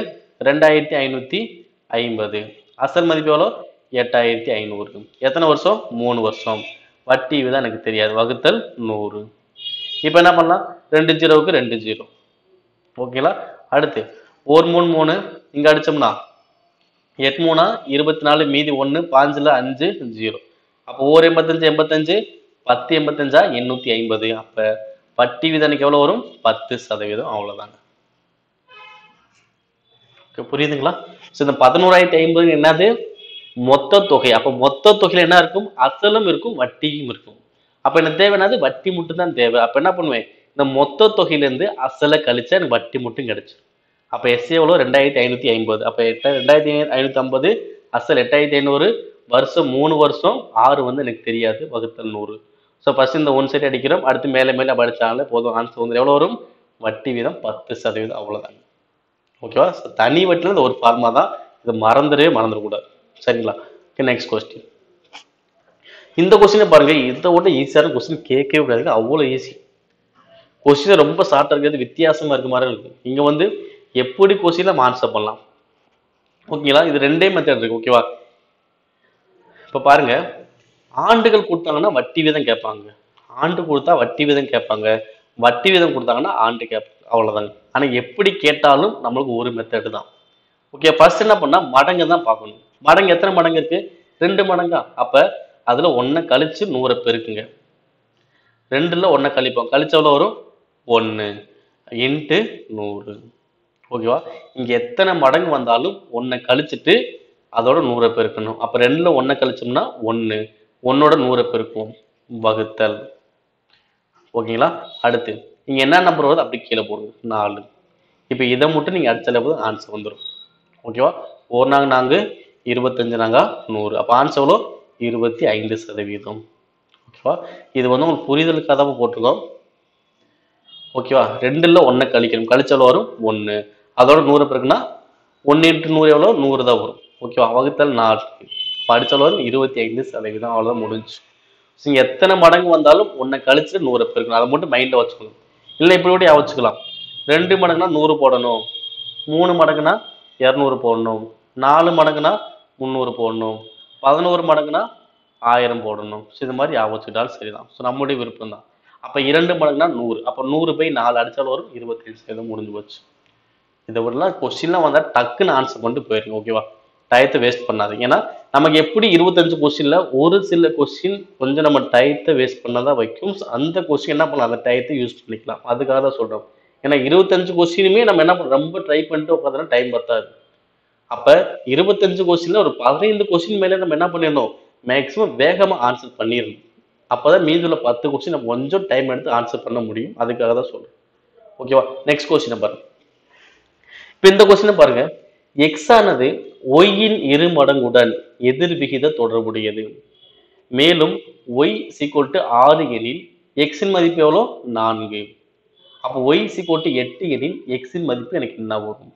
2,550. அசல் மதிப்பு எவ்வளோ? 8,500. எத்தனை வருஷம்? 3 வருஷம். வட்டி விதம் எனக்கு தெரியாது, வகுத்தல் 100. இப்போ என்ன பண்ணலாம்? 2 ஜீரோவுக்கு 2 ஜீரோ. ஓகேங்களா? அடுத்து 1 3 3 இங்க அடிச்சோம்னா 8 3 24, மீதி 1, 5ல 5 0. அப்போ 1 85 85, 10 85 850. அப்ப வட்டி விதம் எனக்கு எவ்வளவு வரும்? 10%. அவ்வளவுதாங்க. புரியுதுங்களா? இந்த 11,050 என்னது? மொத்த தொகை. அப்ப மொத்த தொகையில என்ன இருக்கும்? அசலும் இருக்கும், வட்டியும் இருக்கும். அப்ப எனக்கு தேவை என்னது? வட்டி மட்டும் தான் தேவை. அப்ப என்ன பண்ணுவேன்? இந்த மொத்த தொகையில இருந்து அசலை கழிச்சா எனக்கு வட்டி மட்டும் கிடைச்சு. அப்ப எஸ்ஏ எவ்வளோ? 2,550. அப்ப 2,550 அசல் 8,500, வருஷம் 3 வருஷம், 6 வந்து எனக்கு தெரியாது, வகுத்தல் 100. ஸோ ஃபர்ஸ்ட் இந்த ஒன் சைடு அடிக்கிறோம், அடுத்து மேலே மேலே படிச்சாலே போதும். ஆன்சர் வந்து எவ்வளோ வரும்? வட்டி வீதம் 10%. அவ்வளவுதாங்க. ஓகேவா? தனி வட்டில இந்த ஒரு ஃபார்மா தான். இதை மறந்துடக்கூடாது. சரிங்களா? Next question. இந்த கொஸ்டினை பாருங்க, இதை விட ஈஸியான கொஸ்டின் கேட்கவே கூடாது. அவ்வளோ ஈஸி. கொஸ்டின் ரொம்ப ஷார்ட்டா இருக்கிறது, வித்தியாசமா இருக்க மாதிரி இருக்கு. இங்க வந்து எப்படி கொஸ்டின் நம்ம ஆன்சர் பண்ணலாம். ஓகேங்களா? இது ரெண்டே மெத்தட் இருக்கு. ஓகேவா? இப்ப பாருங்க, ஆண்டுகள் கொடுத்தாங்கன்னா வட்டி வீதம் கேட்பாங்க, ஆண்டு கொடுத்தா வட்டி வீதம் கேட்பாங்க, வட்டி வீதம் கொடுத்தாங்கன்னா ஆண்டு கேட்பாங்க. அவ்வளவுதாங்க. ஆனா எப்படி கேட்டாலும் நம்மளுக்கு ஒரு மெத்தட் தான். ஓகே, ஃபர்ஸ்ட் என்ன பண்ணா மடங்கு தான் பார்க்கணும். மடங்கு எத்தனை மடங்கு இருக்கு? 2 மடங்கா? அப்ப அதுல 1 கழிச்சு 100 பெருக்குங்க. 2ல 1 கழிப்போம். கழிச்ச எவ்வளவு வரும்? 1 இன்ட்டு 100. ஓகேவா? இங்க எத்தனை மடங்கு வந்தாலும் 1 கழிச்சுட்டு அதோட 100 பெருக்கணும். அப்ப 2ல 1 கழிச்சோம்னா 1, 1ஓட 100 பெருக்குவோம், வகுத்தல். ஓகேங்களா? அடுத்து நீங்க என்ன நம்பர் வருது அப்படி கீழே போடுங்க, 4. இப்ப இதை மட்டும் நீங்க அடிச்சாலே போதும், ஆன்சர் வந்துடும். ஓகேவா? 1 நாங்க 4, 25 நாங்க 100. அப்ப ஆன்சர் எவ்வளோ? 25%. ஓகேவா? இது வந்து உங்களுக்கு புரிதலுக்காக தான் போட்டிருக்கோம். ஓகேவா? 2ல 1 கழிக்கணும். கழிச்ச எவ்வளோ வரும்? 1. அதோட 100 பிறகுனா 1 இன்ட்டு 100 எவ்வளோ? 100 தான் வரும். ஓகேவா? வகுத்தல் 4. படிச்ச எவ்வளோ வரும்? 25%. அவ்வளோதான், முடிஞ்சு. நீங்க எத்தனை மடங்கு வந்தாலும் 1 கழிச்சு 100 பெருக்கணும். அதை மட்டும் மைண்ட்ல வச்சுக்கணும். இல்லை இப்படி கூட வச்சுக்கலாம். 2 மடங்குனா 100 போடணும், 3 மடங்குனா 200 போடணும், 4 மடங்குனா 300 போடணும், 11 மடங்குனா 1000 போடணும். இது மாதிரி வச்சுக்கிட்டாலும் சரிதான். ஸோ நம்முடைய விருப்பம் தான். அப்ப 2 மடங்குனா 100. அப்ப 100/4 அடிச்சாலும் வரும், 25% முடிஞ்சு போச்சு. இதை விடலாம் கொஸ்டின்லாம் வந்தா டக்குன்னு ஆன்சர் பண்ணிட்டு போயிருங்க. ஓகேவா? டயத்தை வேஸ்ட் பண்ணாதீங்க. ஏன்னா நமக்கு எப்படி 25 கொஸ்டின்ல ஒரு சில கொஸ்டின் கொஞ்சம் நம்ம டயத்தை வேஸ்ட் பண்ணாதான் வைக்கும். அந்த கொஸ்டின் என்ன பண்ணலாம்? அந்த டயத்தை யூஸ் பண்ணிக்கலாம். அதுக்காக தான் சொல்றோம். ஏன்னா 25 கொஸ்டினுமே நம்ம என்ன பண்ண ரொம்ப ட்ரை பண்ணிட்டு உட்காந்தா டைம் பத்தாது. அப்ப 25 கொஸ்டின்ல ஒரு 15 கொஸ்டின் மேலே நம்ம என்ன பண்ணிடணும்? மேக்சிமம் வேகமா ஆன்சர் பண்ணிடணும். அப்பதான் மீதுள்ள 10 கொஸ்டின் நம்ம கொஞ்சம் டைம் எடுத்து ஆன்சர் பண்ண முடியும். அதுக்காக தான் சொல்றேன். ஓகேவா? நெக்ஸ்ட் கொஸ்டின் பாருங்க. இப்ப இந்த கொஸ்டின் பாருங்க, எக்ஸ் ஆனது ஒய்யின் 2 மடங்குடன் எதிர் விகித தொடர்புடையது. மேலும் ஒய் = 6 எனில் எக்ஸின் மதிப்பு எவ்வளோ? 4. அப்போ ஒய் = 8 எனில் எக்ஸின் மதிப்பு எனக்கு என்ன வரும்?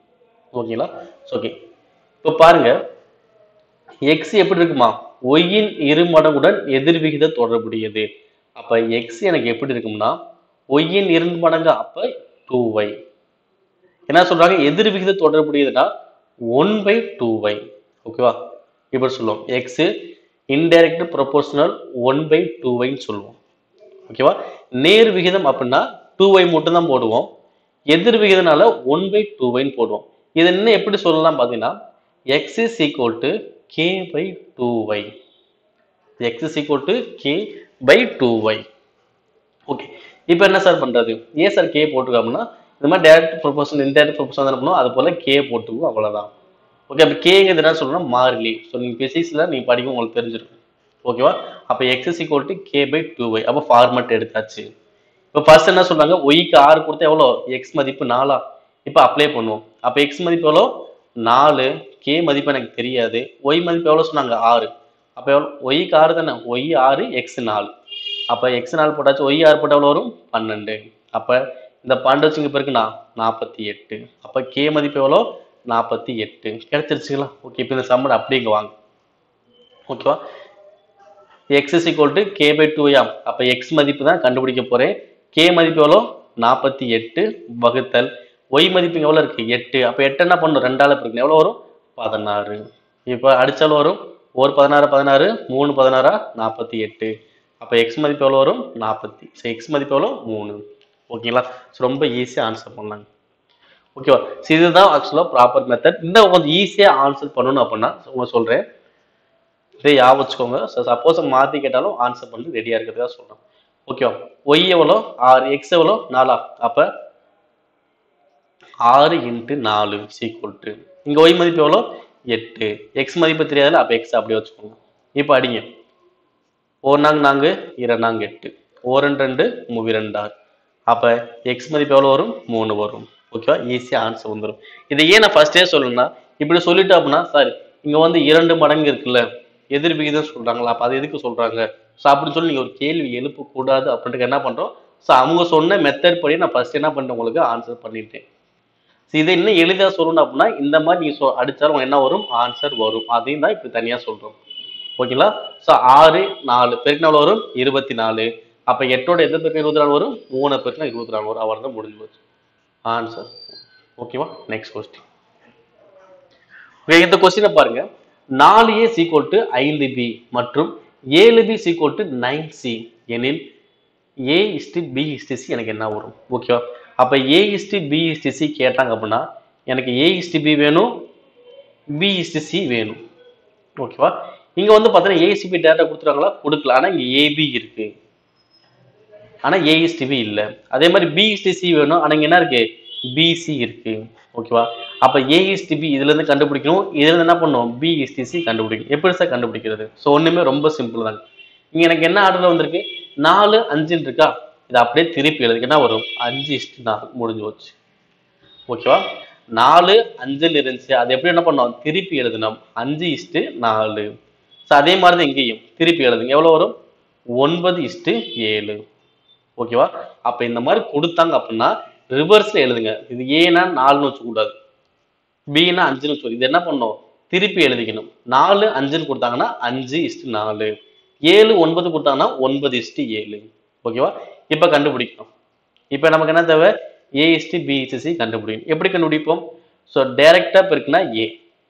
ஓகேங்களா? ஓகே. இப்போ பாருங்க எக்ஸ் எப்படி இருக்குமா? ஒய்யின் இருமடங்குடன் எதிர்விகித தொடர்புடையது. அப்ப எக்ஸ் எனக்கு எப்படி இருக்கும்னா ஒய்யின் 2 மடங்கு அப்ப 2y. என்ன சொல்றாங்க? எதிர்விகித தொடர்புடையதுன்னா 1/2y. ஓகேவா? இப்படி சொல்லுவோம். எக்ஸ் இன்டைரக்ட் ப்ரொபோர்ஷனல் 1/2y சொல்லுவோம். ஓகேவா? நேர் விகிதம் அப்படின்னா 2y மட்டும் தான் போடுவோம். எதிர் விகிதனால 1/2y போடுவோம். இது என்ன எப்படி சொல்லலாம் பாத்தீங்கன்னா x is equal to k by 2y. x is equal to k by 2y. Okay. இப்போ என்ன சார் பண்றது? ஏன் சார் k போட்டுருக்காங்கன்னா இந்த மாதிரி டைரக்ட் ப்ரொபோர்ஷனல் இன்டைரக்ட் ப்ரொபோர்ஷனல் என்ன பண்ணுவோம் அது போல k போட்டுக்குவோம் அவ்வளவுதான். ஓகே. அப்ப kங்கிறது என்ன சொல்லணும்னா மாறிலி. ஸோ நீங்க பிசிக்ஸ்ல நீங்க படிக்கும் உங்களுக்கு தெரிஞ்சிருக்கும். ஓகேவா? அப்ப x is equal to k by 2y. அப்ப ஃபார்மட் எடுத்தாச்சு. இப்போ ஃபர்ஸ்ட் என்ன சொல்றாங்க ஒய்க்கு 6 கொடுத்தா எவ்வளோ எக்ஸ் மதிப்பு 4. இப்போ அப்ளை பண்ணுவோம். அப்போ எக்ஸ் மதிப்பு எவ்வளோ 4. கே மதிப்பு எனக்கு தெரியாது. ஒய் மதிப்பு எவ்வளோ சொன்னாங்க 6. அப்போ எவ்வளோ ஒய்க்கு 6 தானே ஒய் 6 எக்ஸ் 4. அப்போ எக்ஸ் 4 போட்டாச்சு ஒய் 6 போட்டால் எவ்வளோ வரும் 12. அப்போ இந்த 12 வச்சுங்க பிறகுண்ணா 48. அப்போ கே மதிப்பு எவ்வளோ 48 கிடைச்சிருச்சுங்களா? ஓகே. இப்போ இந்த சம்மர் அப்படியே இங்கே வாங்க. ஓகேவா? x is equal to k by 2 ஆம். அப்ப x மதிப்பு தான் கண்டுபிடிக்க போறேன். k மதிப்பு எவ்வளோ 48 வகுத்தல் y மதிப்பு எவ்வளோ இருக்கு 8. அப்ப 8 என்ன பண்ணணும் 2ஆல பெருக்கணும் எவ்வளோ வரும் 16. இப்போ அடிச்சாலும் வரும் 1 16 16 3 16 48. அப்ப x மதிப்பு எவ்வளோ வரும் 40. சரி x மதிப்பு எவ்வளோ 3. ஓகேங்களா? ரொம்ப ஈஸியா ஆன்சர் பண்ணலாங்க. ஓகேவா? இதுதான் ஆக்சுவலா ப்ராப்பர் மெத்தட். இன்னும் கொஞ்சம் ஈஸியா ஆன்சர் பண்ணணும் அப்படின்னா உங்களுக்கு சொல்றேன். இதை ஞாபகம் வச்சுக்கோங்க. சப்போஸ் மாத்தி கேட்டாலும் ஆன்சர் பண்ணி ரெடியா இருக்கிறதா சொல்றேன். ஓகேவா? ஒய் எவ்வளோ 6 எக்ஸ் எவ்வளோ 4. அப்ப 6 × 4 ஈக்குவல் டு இங்க ஒய் மதிப்பு எவ்வளோ 8. எக்ஸ் மதிப்பு தெரியாதுல அப்ப எக்ஸ் அப்படியே வச்சுக்கோங்க. இப்போ அடிங்க 1 நாங்க 4 2 நாங்க 8 1 2 3 2 6. அப்ப எக்ஸ் மதிப்பு எவ்வளோ வரும் 3 வரும். ஓகேவா? ஈஸியா ஆன்சர் வந்துடும். இதை ஏன் நான் ஃபர்ஸ்டே சொல்லணும்னா இப்படி சொல்லிட்டு அப்படின்னா சார் இங்க வந்து 2 மடங்கு இருக்குல்ல எதிர் விகிதம் சொல்றாங்களா அப்ப அது எதுக்கு சொல்றாங்க ஸோ அப்படின்னு சொல்லி நீங்க ஒரு கேள்வி எழுப்ப கூடாது அப்படின்ட்டு என்ன பண்றோம் ஸோ அவங்க சொன்ன மெத்தட் படி நான் ஃபர்ஸ்ட் என்ன பண்றேன் உங்களுக்கு ஆன்சர் பண்ணிட்டேன். இதை இன்னும் எளிதா சொல்லணும் அப்படின்னா இந்த மாதிரி நீங்க அடிச்சாலும் என்ன வரும் ஆன்சர் வரும். அதையும் தான் இப்படி தனியா சொல்றோம். ஓகேங்களா? ஸோ 6 4 பெருக்கினா எவ்வளவு வரும் 24. அப்ப 8ஓட எது பெருக்கினா 24 வரும் 3 பெருக்கினா 24 வரும். அவ்வளவுதான் முடிஞ்சு போச்சு ஆன்சர். ஓகேவா? Next question. இந்த கொஸ்டினை பாருங்க 4a equal to 5b மற்றும் 7b equal to 9c எனில் a is to b is to c எனக்கு என்ன வரும்? ஓகேவா? அப்ப a is to b is to c கேட்டாங்க அப்படின்னா எனக்கு a is to b வேணும் b is to c வேணும். ஓகேவா? இங்க வந்து பாத்தீங்கன்னா a is to b data கொடுத்துறாங்களா கொடுக்கல. ஆனா இங்க ab இருக்கு ஆனா a is to b இல்ல. அதே மாதிரி b is to c வேணும் ஆனா இங்க என்ன இருக்கு bc இருக்கு. ஓகேவா? அப்ப a is to b இதுல இருந்து கண்டுபிடிக்கணும். இதுல இருந்து என்ன பண்ணணும் b is to c கண்டுபிடிக்கணும். எப்படி சார் கண்டுபிடிக்கிறது? சோ ஒண்ணுமே ரொம்ப சிம்பிள் தான். இங்க எனக்கு என்ன ஆர்டர்ல வந்திருக்கு 4 5 இருக்கா இது அப்படியே திருப்பி எழுதுக்கு என்ன வரும் 5:4 முடிஞ்சு போச்சு. ஓகேவா? 4 5 இருந்துச்சு அது எப்படி என்ன பண்ணோம் திருப்பி எழுதணும் 5:4. சோ அதே மாதிரி தான் இங்கேயும் திருப்பி எழுதுங்க எவ்வளவு வரும் 9:7. ஓகேவா? அப்ப இந்த மாதிரி கொடுத்தாங்க அப்படின்னா ரிவர்ஸ்ல எழுதுங்க. இது ஏன்னா 4ன்னு வச்சு கூடாது பின்னா 5ன்னு வச்சு இது என்ன பண்ணும் திருப்பி எழுதிக்கணும். 4 5ன்னு கொடுத்தாங்கன்னா 5:4. 7 9 கொடுத்தாங்கன்னா 9:7. ஓகேவா? இப்ப கண்டுபிடிக்கணும். இப்ப நமக்கு என்ன தேவை a is to b is to c கண்டுபிடிக்கணும். எப்படி கண்டுபிடிப்போம்? சோ டைரக்டா பெருக்கினா a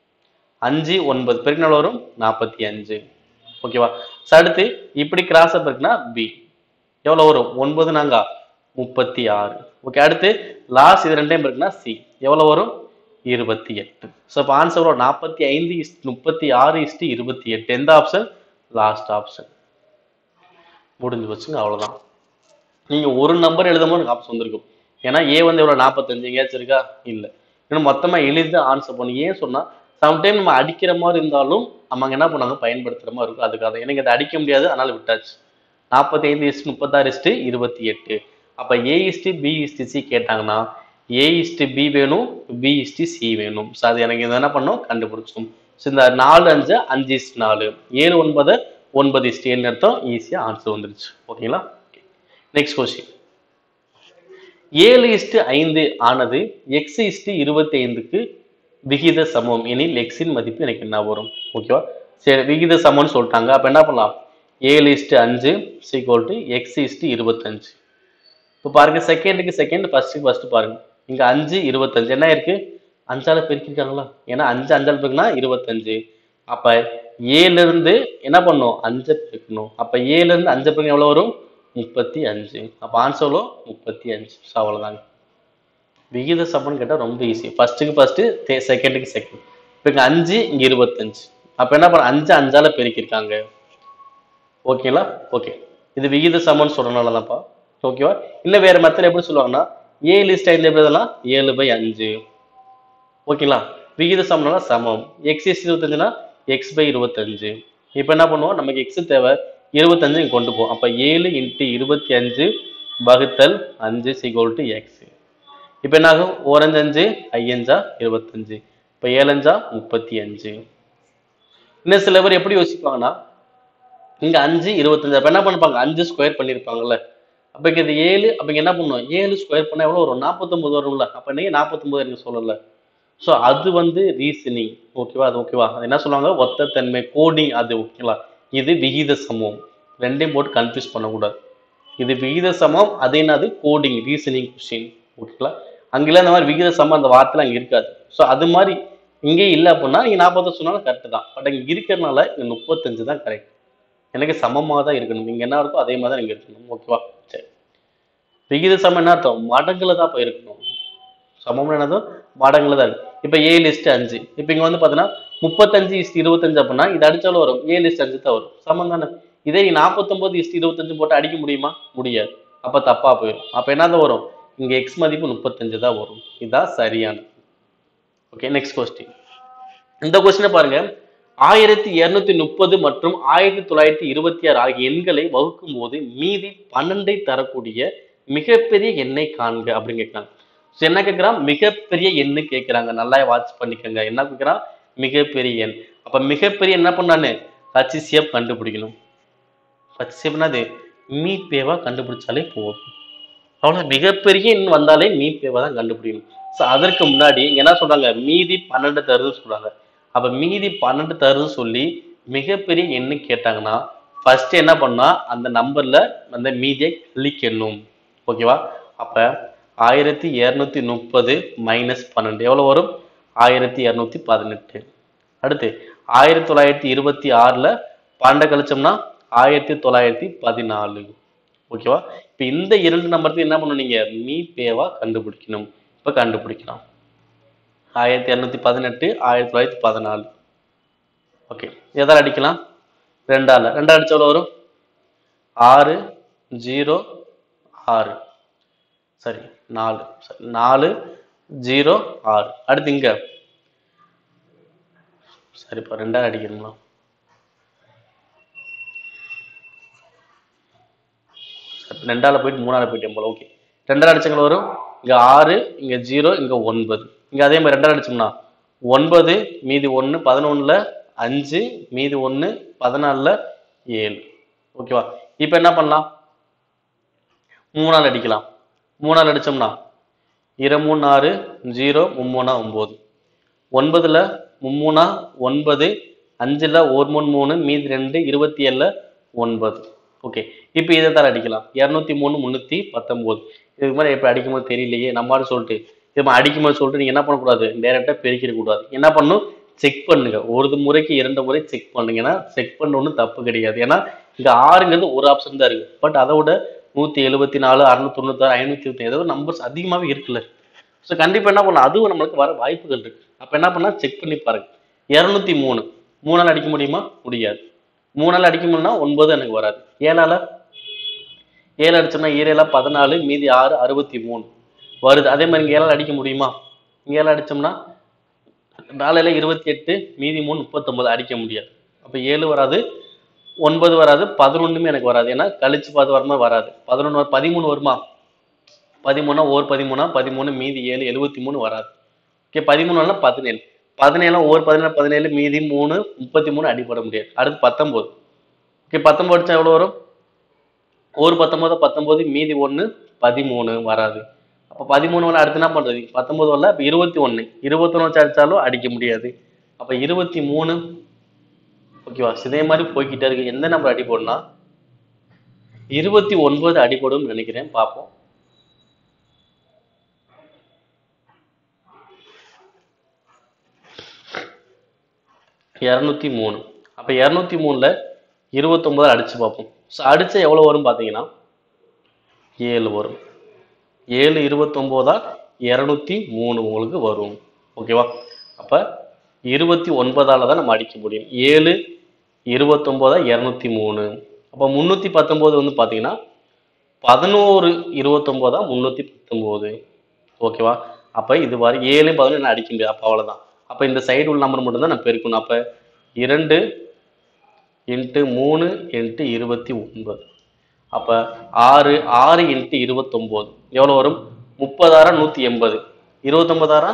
5 9 பெருக்கினா வரும் 45. ஓகேவா? அடுத்து இப்படி கிராஸ் பெருக்கினா b எவ்வளவு வரும் 9 நாங்க 36. ஓகே. அடுத்து லாஸ்ட் இது ரெண்டையும் பெருக்கினா c எவ்வளவு வரும் 28. சோ அப்ப ஆன்சர் வரும் 45 36 28. எந்த ஆப்ஷன் லாஸ்ட் ஆப்ஷன். முடிஞ்சு வச்சுங்க அவ்வளவுதான். நீங்க ஒரு நம்பர் எழுதும்போது எனக்கு ஆப்ஷன் வந்திருக்கும். ஏன்னா a வந்து எவ்வளவு 45 எங்கேயாச்சும் இருக்கா இல்ல. இன்னும் மொத்தமா எளிதா ஆன்சர் பண்ணி ஏன் சொன்னா சம்டைம் நம்ம அடிக்கிற மாதிரி இருந்தாலும் நம்ம என்ன பண்ணாங்க பயன்படுத்துற மாதிரி இருக்கும். அதுக்காக எனக்கு அதை அடிக்க முடியாது அதனால விட்டாச்சு. 45 36 28. அப்ப a is to b is to c கேட்டாங்கன்னா a is to b வேணும் b is to c வேணும். சோ அது எனக்கு என்ன பண்ணோம் கண்டுபிடிச்சோம். சோ இந்த 4 5 5:4 7 9 9:7 அர்த்தம் ஈஸியா ஆன்சர் வந்துருச்சு. ஓகேங்களா? நெக்ஸ்ட் क्वेश्चन 7:5 ஆனது x 25க்கு விகித சமம் எனில் எக்ஸின் மதிப்பு எனக்கு என்ன வரும்? ஓகேவா? சரி, விகித சமம்னு சொல்லிட்டாங்க. அப்ப என்ன பண்ணலாம்? 7:5 ஈக்குவல் டு எக்ஸ் 25. இப்போ பாருங்க, செகண்டுக்கு செகண்ட், ஃபர்ஸ்ட்டுக்கு ஃபர்ஸ்ட் பாருங்க. இங்க 5 25 என்ன இருக்கு? 5ஆல பெருக்கிருக்காங்களா? ஏன்னா 5 5ஆல பெருக்கினா 25. அப்ப 7 இருந்து என்ன பண்ணும்? 5 பெருக்கணும். அப்ப 7 இருந்து 5 பெருக்கினா எவ்வளவு வரும்? 35. அப்ப ஆன்சர் எவ்வளோ? 35. ஸோ அவ்வளவுதாங்க. விகித சமம்னு கேட்டா ரொம்ப ஈஸி. ஃபர்ஸ்ட்டுக்கு ஃபர்ஸ்ட், செகண்டுக்கு செகண்ட். இப்போ இங்க 5 இங்க 25. அப்ப என்ன பண்ண? 5 5ஆல பெருக்கிருக்காங்க. ஓகேங்களா? ஓகே. இது விகித சமம்னு சொல்றதுனால தான்ப்பா. ஓகேவா? இல்ல வேற மெத்தட் எப்படி சொல்லுவாங்கன்னா 7:5 எப்படி எழுதலாம்? 7/5. ஓகேங்களா? விகித சமம்னா சமம். x/25னா x/25. இப்போ என்ன பண்ணுவோம்? நமக்கு x தேவை 25 இங்க கொண்டு போவோம். அப்ப 7 × 25 வகுத்தல் 5 = x. இப்போ என்ன ஆகும்? 4 5 5 5 25. இப்போ 7 5 35. இன்னும் சில பேர் எப்படி யோசிப்பாங்கன்னா, இங்க 5 25. அப்ப என்ன பண்ணிருப்பாங்க? 5 ஸ்கொயர் பண்ணிருப்பாங்கல்ல. அப்ப இங்க இது 7. அப்ப இங்க என்ன பண்ணும்? 7 ஸ்கொயர் பண்ணா எவ்வளவு வரும்? 49 வரும்ல. அப்ப நீங்க 49 எனக்கு சொல்லல. சோ அது வந்து ரீசனிங். ஓகேவா? அது ஓகேவா? அது என்ன சொல்லுவாங்க? ஒத்த தன்மை கோடிங். அது ஓகேங்களா? இது விகித சமம். ரெண்டையும் போட்டு கன்ஃபியூஸ் பண்ணக்கூடாது. இது விகித சமம், அது என்னது? Coding, reasoning question. ஓகேங்களா? அங்கெல்லாம் இந்த மாதிரி விகித சமம் அந்த வார்த்தைலாம் அங்க இருக்காது. சோ அது மாதிரி இங்கே இல்லை அப்படின்னா நீங்க 40 சொன்னாலும் கரெக்ட் தான். பட் இங்க இருக்கிறதுனால இங்க 35 தான் கரெக்ட். எனக்கு சமமாக தான் இருக்கணும். இங்க என்ன இருக்கோ அதே மாதிரி தான் இங்க இருக்கணும். ஓகேவா? சரி. விகித சமம் என்ன அர்த்தம்? மடங்குல தான் இப்ப இருக்கணும். சமம்னு என்னது? மடங்குல தான் இருக்கு. இப்ப 7:5. இப்ப இங்க வந்து பாத்தீங்கன்னா 35:25 அப்படின்னா இது அடிச்சாலும் வரும். 7:5 தான் வரும். சமம் தானே? இதே 49:25 போட்டு அடிக்க முடியுமா? முடியாது. அப்ப தப்பா போயிடும். அப்ப என்னதான் வரும்? இங்க எக்ஸ் மதிப்பு 35 தான் வரும். இதுதான் சரியான. Okay, next question. இந்த கொஸ்டினை பாருங்க. 1230 மற்றும் 1926 ஆகிய எண்களை வகுக்கும் போது மீதி 12 தரக்கூடிய மிகப்பெரிய எண்ணை காண்க அப்படின்னு கேட்கிறாங்க. என்ன கேட்கிறான்? மிகப்பெரிய எண்ணு கேட்கிறாங்க. நல்லா வாட்ச் பண்ணிக்கோங்க. என்ன கேட்கிறான்? மிகப்பெரிய எண். அப்ப மிகப்பெரிய என்ன பண்ணானு? HCF கண்டுபிடிக்கணும். HCF என்னது? மீப்பேவா கண்டுபிடிச்சாலே போதும். அவ்வளவு. மிகப்பெரிய எண் வந்தாலே மீப்பேவா தான் கண்டுபிடிக்கணும். அதற்கு முன்னாடி என்ன சொல்றாங்க? மீதி 12 தருதுன்னு சொல்றாங்க. அப்ப மீதி 12 தருதுன்னு சொல்லி மிகப்பெரிய எண்ணு கேட்டாங்கன்னா ஃபர்ஸ்ட் என்ன பண்ணா அந்த நம்பர்ல அந்த மீதியை கழிக்கணும். ஓகேவா? அப்ப 1230 மைனஸ் 12 எவ்வளவு வரும்? 1218. அடுத்து 1926ல 12 கழிச்சோம்னா 1914. ஓகேவா? இப்ப இந்த இரண்டு நம்பருக்கு என்ன பண்ணணும்? நீங்க மீப்பேவா கண்டுபிடிக்கணும். இப்ப கண்டுபிடிக்கலாம். 1218 1914. ஓகே, எதால அடிக்கலாம்? 2ஆல. 2 அடிச்சா எவ்வளவு வரும்? 6 0 6. சரி, 4. சரி, 4 0 6. அடுத்து இங்க சரிப்பா 2ஆல அடிக்கணுங்களா? ரெண்டால போயிட்டு 3ஆல போயிட்டேன் போல. ஓகே, 2ஆல அடிச்சவங்க வரும். இங்க 6, இங்க 0, இங்க 9. இங்க அதே மாதிரி 2ஆல அடிச்சோம்னா 9 மீதி 1 11ல 5 மீதி 1 14ல 7. ஓகேவா? இப்ப என்ன பண்ணலாம்? 3ஆல அடிக்கலாம். 3ஆல அடிச்சோம்னா 2 3 6 0 3 9. 9ல 3 9, 5ல 1 3 3 மீதி 2 27ல 9. ஓகே, இப்போ இதை தான் அடிக்கலாம். 203 319. இதுக்கு மாதிரி எப்படி அடிக்கும்போது தெரியலையே நம்மளால சொல்லிட்டு இது அடிக்கும்போது சொல்லிட்டு நீங்க என்ன பண்ணக்கூடாது? டைரக்டா பெருக்கிட கூடாது. என்ன பண்ணும்? செக் பண்ணுங்க. ஒரு முறைக்கு 2 முறை செக் பண்ணுங்க. ஏன்னா செக் பண்ண ஒன்றும் தப்பு கிடையாது. ஏன்னா இங்க 6ங்கிறது ஒரு ஆப்ஷன் தான் இருக்கு. பட் அதை விட 174 696 520 ஏதோ நம்பர்ஸ் அதிகமாகவே இருக்குல்ல. ஸோ கண்டிப்பா என்ன பண்ணலாம்? அதுவும் நம்மளுக்கு வர வாய்ப்புகள் இருக்கு. அப்ப என்ன பண்ணா செக் பண்ணி பாருங்க. 203 3ஆல அடிக்க முடியுமா? முடியாது. 3ஆல அடிக்க முடியும்னா 9 எனக்கு வராது. 7ஆல 7 அடிச்சோம்னா 7 14 மீதி 6 63 வருது. அதே மாதிரி இங்க 7ஆல அடிக்க முடியுமா? இங்க 7 அடிச்சோம்னா 4 28 மீதி 3 39 அடிக்க முடியாது. அப்ப 7 வராது, 9 வராது, 11மே எனக்கு வராது. ஏன்னா கழிச்சு பார்த்து வரமா வராது. 11 13 வருமா? 13 ஓர் 13 13 மீதி 7 73 வராது. ஓகே, 13 17 17 ஓர் 17 17 மீதி 3 33 அடிப்பட முடியாது. அடுத்து 19. ஓகே, 19 அடிச்சா எவ்வளவு வரும்? ஒரு 19 19 மீதி 1 13 வராது. அப்போ 13 வரல அடுத்து என்ன பண்றது? 19 வரல, அப்போ 21. 21 வச்சு அடிச்சாலும் அடிக்க முடியாது. அப்போ 23. ஓகேவா? இதே மாதிரி போய்கிட்டே இருக்கு. எந்த நம்பர் அடி போடலாம்? 29 அடிபடும் நினைக்கிறேன், பார்ப்போம். இரநூத்தி மூணு. அப்ப 203ல 29 அடிச்சு பார்ப்போம். அடிச்சா எவ்வளவு வரும் பாத்தீங்கன்னா 7 வரும். 7 29 203 உங்களுக்கு வரும். ஓகேவா? அப்ப 29ஆல தான் நம்ம அடிக்க முடியும். 7 29 203. அப்ப 319 வந்து பாத்தீங்கன்னா 11 29 319. ஓகேவா? அப்ப இது மாதிரி 7 11 அடிக்க முடியாது. அப்ப அவ்வளவுதான். அப்ப இந்த சைடு உள்ள நம்பர் மட்டும் தான் நான் பெருக்கணும். அப்ப 2 × 3 × 29. அப்ப 6 6 × 29 எவ்வளவு வரும்? 30 180. 29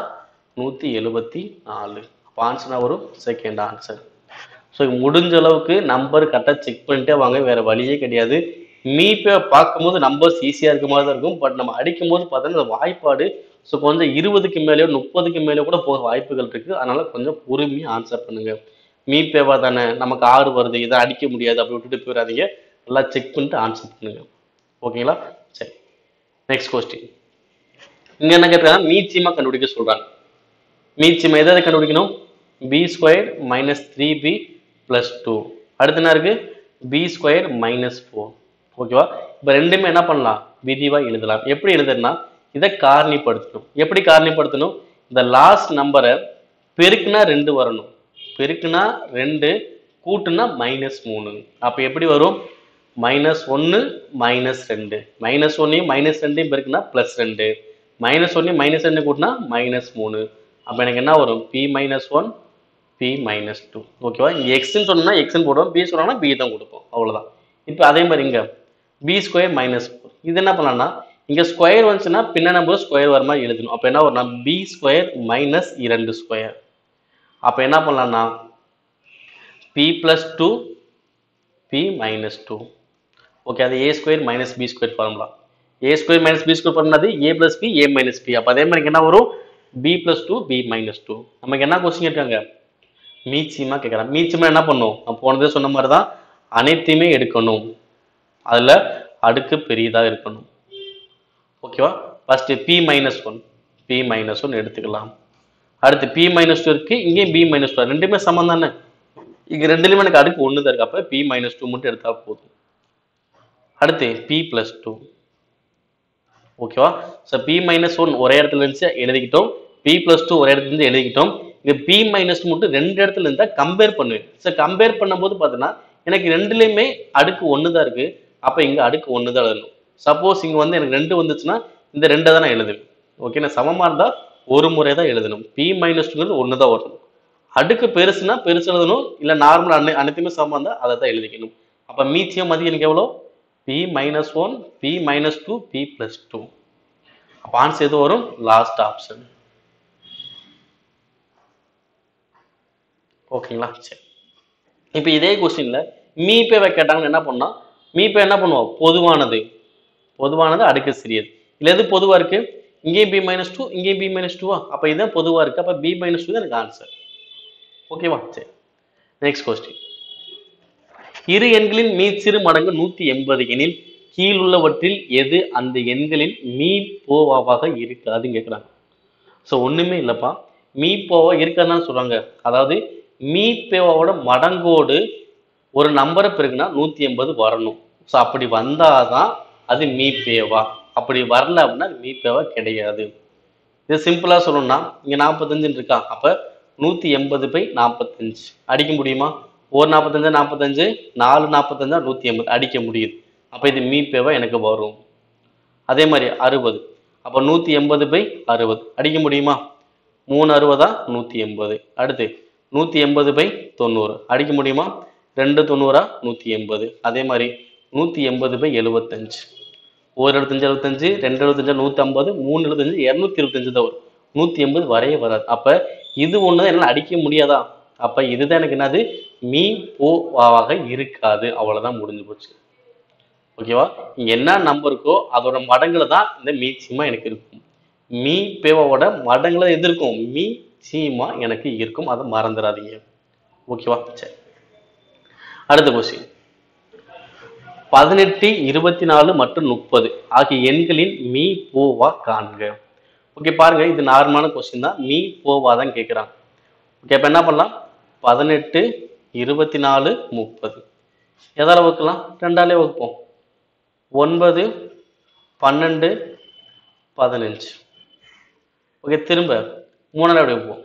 174. அப்ப ஆன்சர் வரும் செகண்ட் ஆன்சர். ஸோ முடிஞ்ச அளவுக்கு நம்பர் கரெக்டாக செக் பண்ணிட்டே வாங்க, வேற வழியே கிடையாது. மீப்பை பார்க்கும்போது நம்பர்ஸ் ஈஸியாக இருக்க மாதிரி தான் இருக்கும். பட் நம்ம அடிக்கும் போது பார்த்தோன்னா அந்த வாய்ப்பாடு ஸோ கொஞ்சம் 20க்கு மேலேயோ 30க்கு மேலேயோ கூட போக வாய்ப்புகள் இருக்கு. அதனால கொஞ்சம் பொறுமையாக ஆன்சர் பண்ணுங்க. மீப்பேவா தானே, நமக்கு 6 வருது, இதை அடிக்க முடியாது அப்படி விட்டுட்டு போயிடாதீங்க. நல்லா செக் பண்ணிட்டு ஆன்சர் பண்ணுங்க. ஓகேங்களா? சரி, நெக்ஸ்ட் கொஸ்டின். இங்க என்ன கேட்டாங்க? மீச்சியமா கண்டுபிடிக்க சொல்றாங்க. மீச்சியமா எதை கண்டுபிடிக்கணும்? b² - 3b + 2. அடுத்து என்ன இருக்கு? b² - 4. ஓகேவா? இப்ப ரெண்டுமே என்ன பண்ணலாம்? விரிவா எழுதலாம். எப்படி எழுதுனா இதை காரணிப்படுத்தணும். எப்படி காரணிப்படுத்தணும்? இந்த லாஸ்ட் நம்பரை பெருக்குனா 2 வரணும். பெருக்குனா 2, கூட்டுனா -3. அப்ப எப்படி வரும்? -1 -2. -1யும் -2யும் பெருக்குனா +2. -1யும் -2 கூட்டினா -3. அப்ப எனக்கு என்ன வரும்? p - 1 p - 2. ஓகேவா? இங்க எக்ஸ்ன்னு சொன்னா எக்ஸ்ன்னு போடுவோம், பி சொன்னா பி தான் கொடுப்போம். அவ்வளவுதான். இப்ப அதே மாதிரி இங்க b² - 4. இது என்ன பண்ணலாம்னா இங்க ஸ்கொயர் வந்துச்சுன்னா பின்ன நம்ம ஸ்கொயர் வர மாதிரி எழுதணும். அப்ப என்ன வரும்னா b² - 2². அப்ப என்ன பண்ணலாம்னா p + 2 p - 2. ஓகே, அது a² - b² formula. a² - b² பண்ணது a + b a - b. அப்ப அதே மாதிரி என்ன வரும்? b + 2 b - 2. நமக்கு என்ன கொஸ்டின் இருக்காங்க? மீச்சியமா கேட்கறாங்க. மீச்சியமா என்ன பண்ணும்? நான் போனதே சொன்ன மாதிரி தான், அனைத்தையுமே எடுக்கணும். அதுல அடுக்கு பெரியதா இருக்கணும். ஓகேவா? ஃபர்ஸ்ட் p - 1 p - 1 எடுத்துக்கலாம். அடுத்து p - 2 இருக்கு, இங்கே b - 2 ரெண்டுமே சமம் தானே. இங்க ரெண்டுலயுமே எனக்கு அடுக்கு 1 தான் இருக்கு. அப்ப p - 2 மட்டும் எடுத்தா போதும். அடுத்து p + 2. ஓகேவா? சோ p - 1 ஒரே இடத்துல இருந்துச்சு எழுதிக்கிட்டோம், p + 2 ஒரே இடத்துல இருந்து எழுதிக்கிட்டோம். இங்க p - 2 மட்டும் ரெண்டு இடத்துல இருந்தா கம்பேர் பண்ணுவேன். சோ கம்பேர் பண்ணும்போது பாத்தீங்கன்னா எனக்கு ரெண்டுலயுமே அடுக்கு 1 தான் இருக்கு. அப்ப இங்க அடுக்கு 1 தான் எழுதணும். சப்போஸ் இங்க வந்து எனக்கு 2 வந்துச்சுன்னா இந்த 2 தான் நான் எழுதுவேன். ஓகே, நான் சமமா இருந்தா ஒரு முறை தான் எழுதணும். p - 2 1 தான் வரும். அடுக்கு பெருசுனா பெருசு எழுதணும், இல்ல நார்மல் அனைத்துமே சமமா இருந்தா அதை தான் எழுதிக்கணும். அப்ப மீச்சியம் மதியம் எனக்கு எவ்வளவு? p - 1 p - 2 p + 2. அப்ப ஆன்சர் எது வரும்? Last option. ஓகேங்களா? சரி, இப்ப இதே கொஸ்டின்ல மீப்பேவை கேட்டாங்கன்னு என்ன பண்ணா மீப்பே என்ன பண்ணுவோம்? பொதுவானது. பொதுவானது அடுக்கு சிறியது. இல்ல எது பொதுவா இருக்கு? இங்கேயும் b - 2 இங்கேயும் b - 2. அப்ப இதுதான் பொதுவா இருக்கு. அப்ப b - 2 தான் எனக்கு ஆன்சர். ஓகேவா? சரி, நெக்ஸ்ட் கொஸ்டின். இரு எண்களின் மீச்சிறு மடங்கு 180 எனில் கீழுள்ளவற்றில் எது அந்த எண்களின் மீப்போவாக இருக்காதுன்னு கேட்கிறாங்க. ஸோ ஒண்ணுமே இல்லப்பா, மீப்போவா இருக்காதுன்னு சொல்றாங்க. அதாவது மீப்போவோட மடங்கோடு ஒரு நம்பரை பெருக்குனா 180 வரணும். ஸோ அப்படி வந்தாதான் அது மீப்பேவா. அப்படி வரல அப்படின்னா மீப்பேவா கிடையாது. இது சிம்பிளா சொல்லணும்னா இங்க 45 இருக்கா, அப்ப 180/45 அடிக்க முடியுமா? ஒரு 45 45, 4 45 180 அடிக்க முடியுது. அப்ப இது மீப்பேவா எனக்கு வரும். அதே மாதிரி 60, அப்ப 180/60 அடிக்க முடியுமா? 3 60 180. அடுத்து 180/90 அடிக்க முடியுமா? 2 90 180. அதே மாதிரி 180/75. ஒரு 75 75, 2 75 150, 3 75 225 தான் வரும். 180 வரைய வராது. அப்ப இது ஒண்ணுதான் என்னால அடிக்க முடியாதா? அப்ப இதுதான் எனக்கு என்னது? மீப்போவாக இருக்காது. அவ்வளவுதான், முடிஞ்சு போச்சு. ஓகேவா? இங்க என்ன நம்பர் இருக்கோ அதோட மடங்குல தான் இந்த மீச்சியமா எனக்கு இருக்கும். மீ பேவாவோட மடங்குல எது இருக்கும்? மீ சீமா எனக்கு இருக்கும். அதை மறந்துடாதீங்க. ஓகேவா? சரி. அடுத்த கொஸ்டின். 18, 24 மற்றும் 30 ஆகிய எண்களின் மீ போவா காண்க. ஓகே பாருங்க, இது நார்மலான கொஸ்டின் தான். மீ போவா தான் கேட்குறாங்க. ஓகே, அப்ப என்ன பண்ணலாம்? 18, 24, 30 எதால வகுக்கலாம்? 2ஆலே வகுப்போம். 9, 12, 15. ஓகே, திரும்ப 3ஆல எப்படி வகுப்போம்?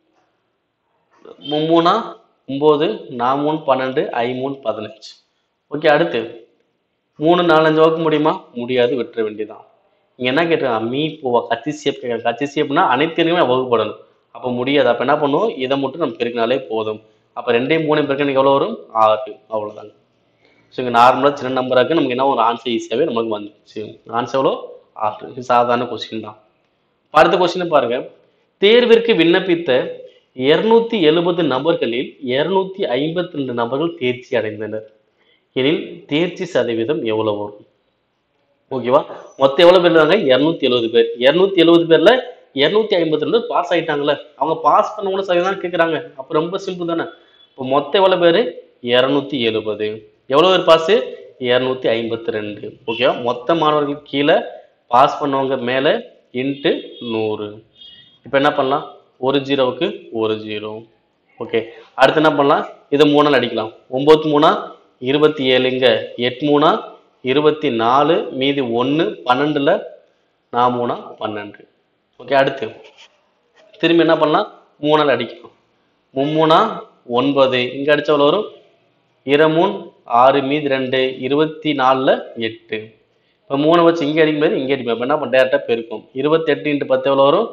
3 9, 4 3 12, 5 3 15. ஓகே, அடுத்து 3 4 5 வகுக்க முடியுமா? முடியாது, விட்டுற வேண்டியதான். இங்க என்ன கேட்டிருக்காங்க? மீ போவா கச்சி சேப் கேட்குறாங்க. கச்சி சேப்னா அனைத்து எண்ணுமே வகுப்படணும். அப்போ முடியாது. அப்ப என்ன பண்ணுவோம்? இதை மட்டும் நம்ம பெருக்கினாலே போதும். அப்ப 2ஐயும் 3ஐயும் பெருக்கினா எவ்வளவு வரும்? 6. அவ்வளவுதாங்க. ஸோ இங்க நார்மலா சின்ன நம்பரா இருக்கு. நமக்கு என்ன ஒரு ஆன்சர் ஈஸியாவே நமக்கு வந்துச்சு. ஆன்சர் எவ்வளோ? 6. இது சாதாரண கொஸ்டின் தான். அடுத்த கொஸ்டின் பாருங்க. தேர்விற்கு விண்ணப்பித்த 270 நபர்களில் 252 நபர்கள் தேர்ச்சி அடைந்தனர் எனில் தேர்ச்சி சதவீதம் எவ்வளவு வரும்? ஓகேவா? மொத்தம் எவ்வளவு பேர் இருக்காங்க? 270 பேர். 270 பேர்ல 252 பாஸ் ஆயிட்டாங்கல்ல. அவங்க பாஸ் பண்ணவங்க சதவீதம் கேட்கறாங்க. அப்ப ரொம்ப சிம்பிள் தானே. இப்போ மொத்தம் எவ்வளவு பேரு? 270. எவ்வளவு பேர் பாஸ்? 252. ஓகேவா? மொத்த மாணவர்கள் கீழே, பாஸ் பண்ணவங்க மேல, இன்ட்டு 100. இப்போ என்ன பண்ணலாம்? ஒரு ஜீரோவுக்கு ஒரு ஜீரோ. ஓகே, அடுத்து என்ன பண்ணலாம்? இதை 3ஆல் அடிக்கலாம். 9 3 27, இங்க 8 3 24, மீதி 1 12ல 4 3 12. ஓகே, அடுத்து திரும்பி என்ன பண்ணலாம்? 3ஆல் அடிக்கலாம். 3 9, இங்க அடிச்ச எவ்வளவு வரும்? 2 6, மீதி 2 24ல 8. இப்போ 3 வச்சு இங்கே அடிக்கும்போது இங்கே அடிப்போம். இப்போ என்ன பண்ண டேரக்டா பெருக்கும். 28 × 10 எவ்வளவு வரும்?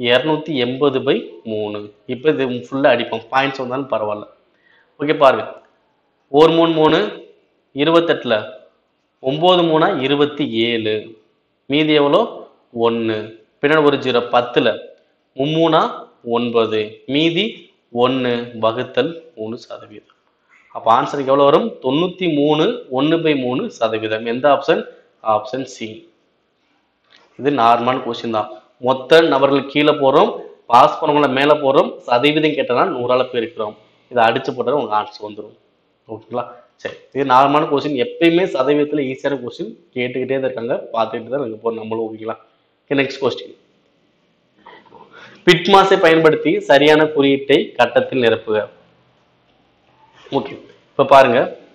280/3. இப்போ இது ஃபுல்லா அடிப்போம். பாயிண்ட்ஸ் வந்தாலும் பரவாயில்ல. ஓகே பாருங்க. 1 3 3 28ல 9 3 27, மீதி எவ்வளோ? 1. பின்னாடி ஒரு ஜீரோ. 10ல 3 9, மீதி 1 வகுத்தல் 3%. அப்ப ஆன்சருக்கு எவ்வளவு வரும்? 93 1/3%. எந்த ஆப்ஷன்? Option C. இது நார்மல் கொஸ்டின் தான். மொத்த நபர்கள் கீழே போறோம், பாஸ் பண்ணவங்கள மேல போறோம், சதவீதம் கேட்டனா 100ஆல பெருக்கிறோம். இதை அடிச்சு போட்டா உங்களுக்கு ஆன்சர் வந்துடும். ஓகேங்களா? சரி, இது நார்மலான கொஸ்டின். எப்பயுமே சதவீதத்துல ஈஸியான கொஸ்டின் கேட்டுக்கிட்டே தான் இருக்காங்க, பார்த்துக்கிட்டு தான் இருக்க போறோம் நம்மளும். ஓகேங்களா? Next question. பிட்மாஸை பயன்படுத்தி சரியான குறியீட்டை கட்டத்தில் நிரப்புக. ஓகே, இப்ப பாருங்க.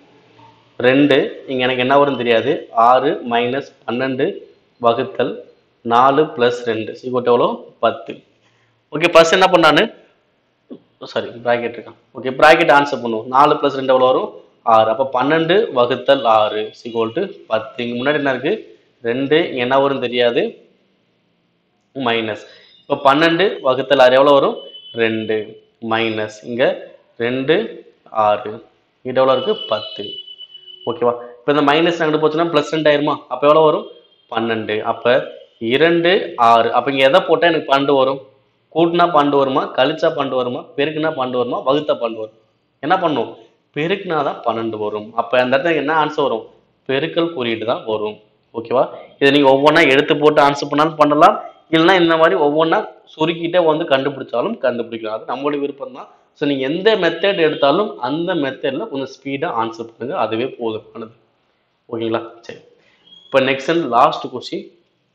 2 இங்க எனக்கு என்ன வரும் தெரியாது. 6 - 12 வகுத்தல் 4 + 2 = எவ்வளோ? 10. ஓகே, ஃபர்ஸ்ட் என்ன பண்ணானு? சாரி, பிராக்கெட் இருக்கான். ஓகே, பிராக்கெட் ஆன்சர் பண்ணுவோம். 4 + 2 எவ்வளோ வரும்? 6. அப்ப 12 வகுத்தல் 6 = 10. இங்க முன்னாடி என்ன இருக்கு? 2. இங்க என்ன வரும் தெரியாது, மைனஸ். இப்போ 12 வகுத்தல் 6 எவ்வளோ வரும்? 2 மைனஸ். இங்க 2 6, இது எவ்வளோ இருக்கு? 10. ஓகேவா? இப்போ இந்த மைனஸ் அங்கிட்டு போச்சுன்னா +2 ஆயிருமா? அப்போ எவ்வளோ வரும்? 12. அப்ப 2 6. அப்ப இங்க எதை போட்டா எனக்கு 12 வரும்? கூட்டினா 12 வருமா? கழிச்சா 12 வருமா? பெருக்குனா 12 வருமா? வகுத்தா 12 வரும்? என்ன பண்ணும்? பெருக்குனா தான் 12 வரும். அப்ப அந்த இடத்துல என்ன ஆன்சர் வரும்? பெருக்கல் குறியீடு தான் வரும். ஓகேவா? இதை நீங்க ஒவ்வொன்றா எடுத்து போட்டு ஆன்சர் பண்ணாலும் பண்ணலாம். இல்லைன்னா இந்த மாதிரி ஒவ்வொன்றா சுருக்கிட்டே வந்து கண்டுபிடிச்சாலும் கண்டுபிடிக்கலாம். அது நம்மளுடைய விருப்பம் தான். ஸோ நீங்க எந்த மெத்தட் எடுத்தாலும் அந்த மெத்தட்ல கொஞ்சம் ஸ்பீடா ஆன்சர் பண்ணுங்க. அதுவே போதுமானது. ஓகேங்களா? சரி, இப்போ நெக்ஸ்ட் அண்ட் லாஸ்ட் கொஸ்டின்.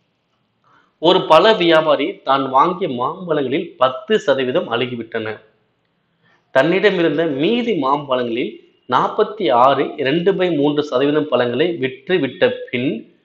ஒரு பழ வியாபாரி தான் வாங்கிய மாம்பழங்களில் 10% அழுகிவிட்டன. தன்னிடம் இருந்த மீதி மாம்பழங்களில் 46 2/3% பழங்களை விற்று விட்ட பின்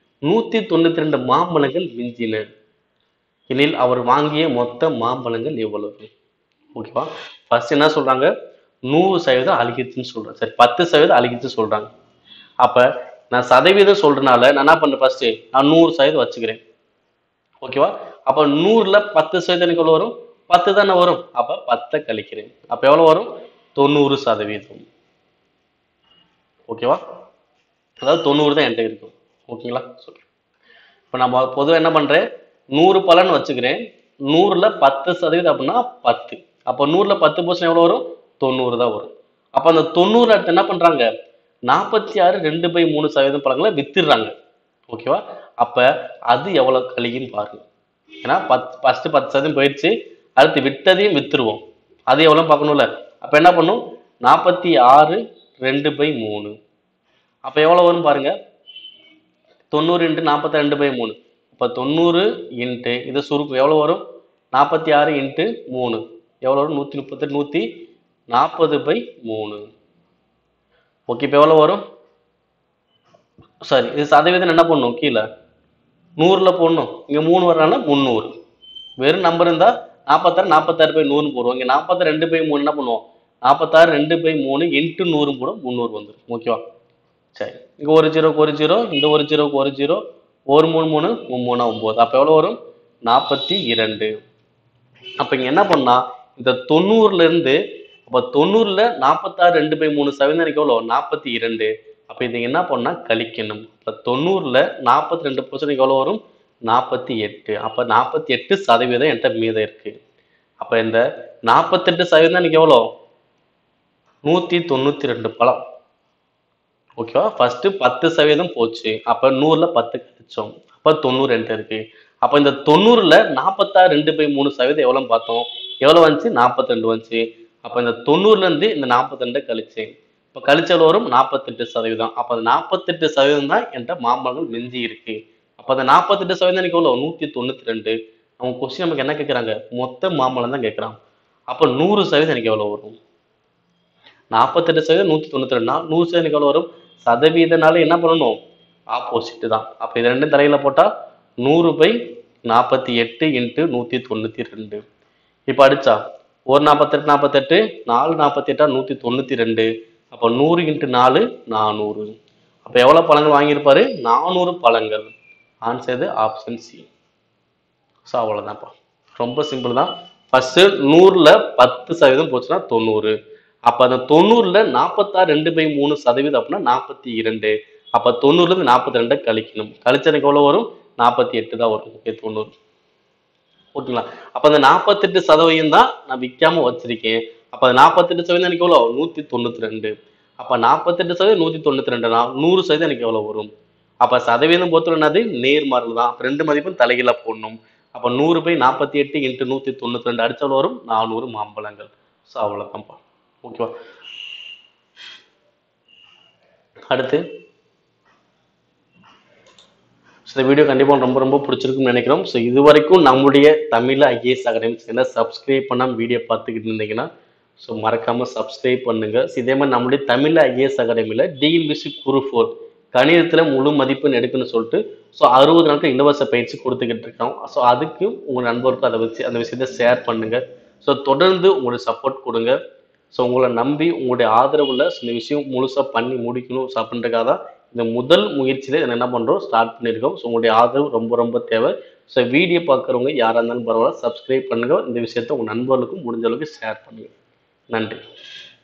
192 மாம்பழங்கள் மிஞ்சின எனில் அவர் வாங்கிய மொத்த மாம்பழங்கள் எவ்வளவு? ஓகேவா? ஃபர்ஸ்ட் என்ன சொல்றாங்க? 100% அழுகிச்சுன்னு சொல்றேன். சரி, 10% அழுகிச்சுன்னு சொல்றாங்க. அப்ப நான் சதவீதம் சொல்றதுனால நான் என்ன பண்றேன்? ஃபர்ஸ்ட் நான் 100% வச்சுக்கிறேன். ஓகேவா? அப்ப 100ல 10% எனக்கு எவ்வளவு வரும்? 10 தானே வரும். அப்ப 10 கழிக்கிறேன். அப்ப எவ்வளவு வரும்? 90%. ஓகேவா? அதாவது 90 தான் என்கிட்ட இருக்கும். ஓகேங்களா? சொல்றேன். இப்ப நம்ம பொதுவாக என்ன பண்றேன்? 100 பலன் வச்சுக்கிறேன். 100ல 10% அப்படின்னா 10. அப்ப 100ல 10% எவ்வளவு வரும்? 90 தான் வரும். அப்ப அந்த 90 அடுத்து என்ன பண்றாங்க? 46 2/3% பழங்களை வித்துடுறாங்க. ஓகேவா? அப்ப அது எவ்வளவு கழிக்குன்னு பாருங்க. ஏன்னா ஃபர்ஸ்ட் 10% போயிடுச்சு. அடுத்து விட்டதையும் வித்துருவோம். அது எவ்வளவு பார்க்கணும்ல. அப்ப என்ன பண்ணும்? 46 2/3. அப்ப எவ்வளவு வரும் பாருங்க. 90 × 42/3. அப்ப 90 இன்ட்டு இது சுருக்கு எவ்வளவு வரும்? 46 × 3 எவ்வளவு வரும்? 138 140/3. ஓகே, இப்ப எவ்வளவு வரும்? சாரி, இது சதவீதம் என்ன பண்ணும்? கீழே 100ல போடணும். இங்க 3 வர்றதுனால 300. வெறும் நம்பர் இருந்தா 46 46/100 போடுவோம். இங்க 46 2/3 என்ன பண்ணுவோம்? 46 2/3 இன்ட்டு 100 போடும், 300 வந்துடும். ஓகேவா? சரி, இங்க ஒரு ஜீரோக்கு ஒரு ஜீரோ, இந்த ஒரு ஜீரோக்கு ஒரு ஜீரோ, ஒரு 3 3 3 9. அப்ப எவ்வளவு வரும்? 42. அப்ப இங்க என்ன பண்ணா, இந்த 90ல இருந்து அப்ப 90ல 46 2/3 எனக்கு எவ்வளவு? 42. அப்ப இதை என்ன பண்ணா கழிக்கணும். அப்ப 90ல 42% எவ்வளவு வரும்? 48. அப்ப 48% என்கிட்ட மீதம் இருக்கு. அப்ப இந்த 48% எனக்கு எவ்வளவு? 192 பழம். ஓகேவா? ஃபர்ஸ்ட் 10% போச்சு. அப்ப 100ல 10 கழிச்சோம். அப்ப 90 என்கிட்ட இருக்கு. அப்ப இந்த 90ல 46 2/3% எவ்வளவுன்னு பார்த்தோம். எவ்வளவு வந்துச்சு? 42 வந்துச்சு. அப்ப இந்த 90ல இருந்து இந்த 42 கழிச்சேன். இப்ப கழிச்ச எவ்வளவு வரும்? 48%. அப்ப அந்த 48% தான் என்கிட்ட மாம்பழங்கள் மிஞ்சி இருக்கு. அப்ப அந்த 48% எனக்கு எவ்வளவு? 192. அவங்க கொஸ்டின் நமக்கு என்ன கேட்கறாங்க? மொத்த மாம்பழம் தான் கேட்கறாங்க. அப்ப 100% எனக்கு எவ்வளவு வரும்? 48% 192. 100% எனக்கு எவ்வளவு வரும்? சதவீதனால என்ன பண்ணணும்? ஆப்போசிட் தான். அப்ப இது ரெண்டும் தலையில போட்டா 100/48 × 192. இப்ப அடிச்சா ஒரு 48 48 4 48 192. அப்ப 100 × 4 400. அப்ப எவ்வளவு பழங்கள் வாங்கியிருப்பாரு? 400 பழங்கள். Answer option C. ஸோ அவ்வளவுதான்ப்பா. ரொம்ப சிம்பிள் தான். ஃபர்ஸ்ட் 100ல 10% போச்சுன்னா 90. அப்ப அந்த 90ல 46 2/3% அப்படின்னா 42. அப்ப 90ல இருந்து 42 கழிக்கணும். கழிச்சா எனக்கு எவ்வளவு வரும்? 48 தான் வரும். ஓகே, 90. ஓகேங்களா? அப்ப அந்த 48% தான் நான் விற்காம வச்சிருக்கேன். அப்ப அந்த 48% எனக்கு எவ்வளவு? 192. அப்ப 48% 192னா 100% எனக்கு எவ்வளவு வரும்? அப்ப சதவீதம் பொறுத்தவரை என்னது? நேர்மாறல் தான். அப்ப ரெண்டு மதிப்பும் தலைகீழா போடணும். அப்ப 100/48 × 192 அடிச்ச எவ்வளவு வரும்? 400 மாம்பழங்கள். ஸோ அவ்வளவுதான்ப்பா. ஓகேவா? அடுத்து இந்த வீடியோ கண்டிப்பா ரொம்ப ரொம்ப பிடிச்சிருக்கும்னு நினைக்கிறோம். ஸோ இது வரைக்கும் நம்முடைய தமிழ் ஐஏஎஸ் அகாடமி சேனலை சப்ஸ்கிரைப் பண்ணாம வீடியோ பார்த்துக்கிட்டு இருந்தீங்கன்னா ஸோ மறக்காம சப்ஸ்கிரைப் பண்ணுங்க. இதே மாதிரி நம்முடைய தமிழ் ஐஏஎஸ் அகாடமியில டிஎன்பிஎஸ்சி குரூப் 4 கணிதத்துல முழு மதிப்பெண் எடுக்குன்னு சொல்லிட்டு ஸோ 60 நாட்கள் இலவச பயிற்சி கொடுத்துக்கிட்டு இருக்கோம். ஸோ அதுக்கு உங்க நண்பருக்கும் அதை வச்சு அந்த விஷயத்த ஷேர் பண்ணுங்க. ஸோ தொடர்ந்து உங்களுடைய சப்போர்ட் கொடுங்க. ஸோ உங்களை நம்பி உங்களுடைய ஆதரவுல இந்த விஷயம் முழுசா பண்ணி முடிக்கணும் அப்படின்றக்காக தான் இந்த முதல் முயற்சியில என்ன பண்றோம் ஸ்டார்ட் பண்ணியிருக்கோம். ஸோ உங்களுடைய ஆதரவு ரொம்ப ரொம்ப தேவை. ஸோ வீடியோ பார்க்குறவங்க யாரா இருந்தாலும் பரவாயில்ல, சப்ஸ்கிரைப் பண்ணுங்க. இந்த விஷயத்த உங்க நண்பர்களுக்கும் முடிஞ்ச அளவுக்கு ஷேர் பண்ணுங்க. நன்றி.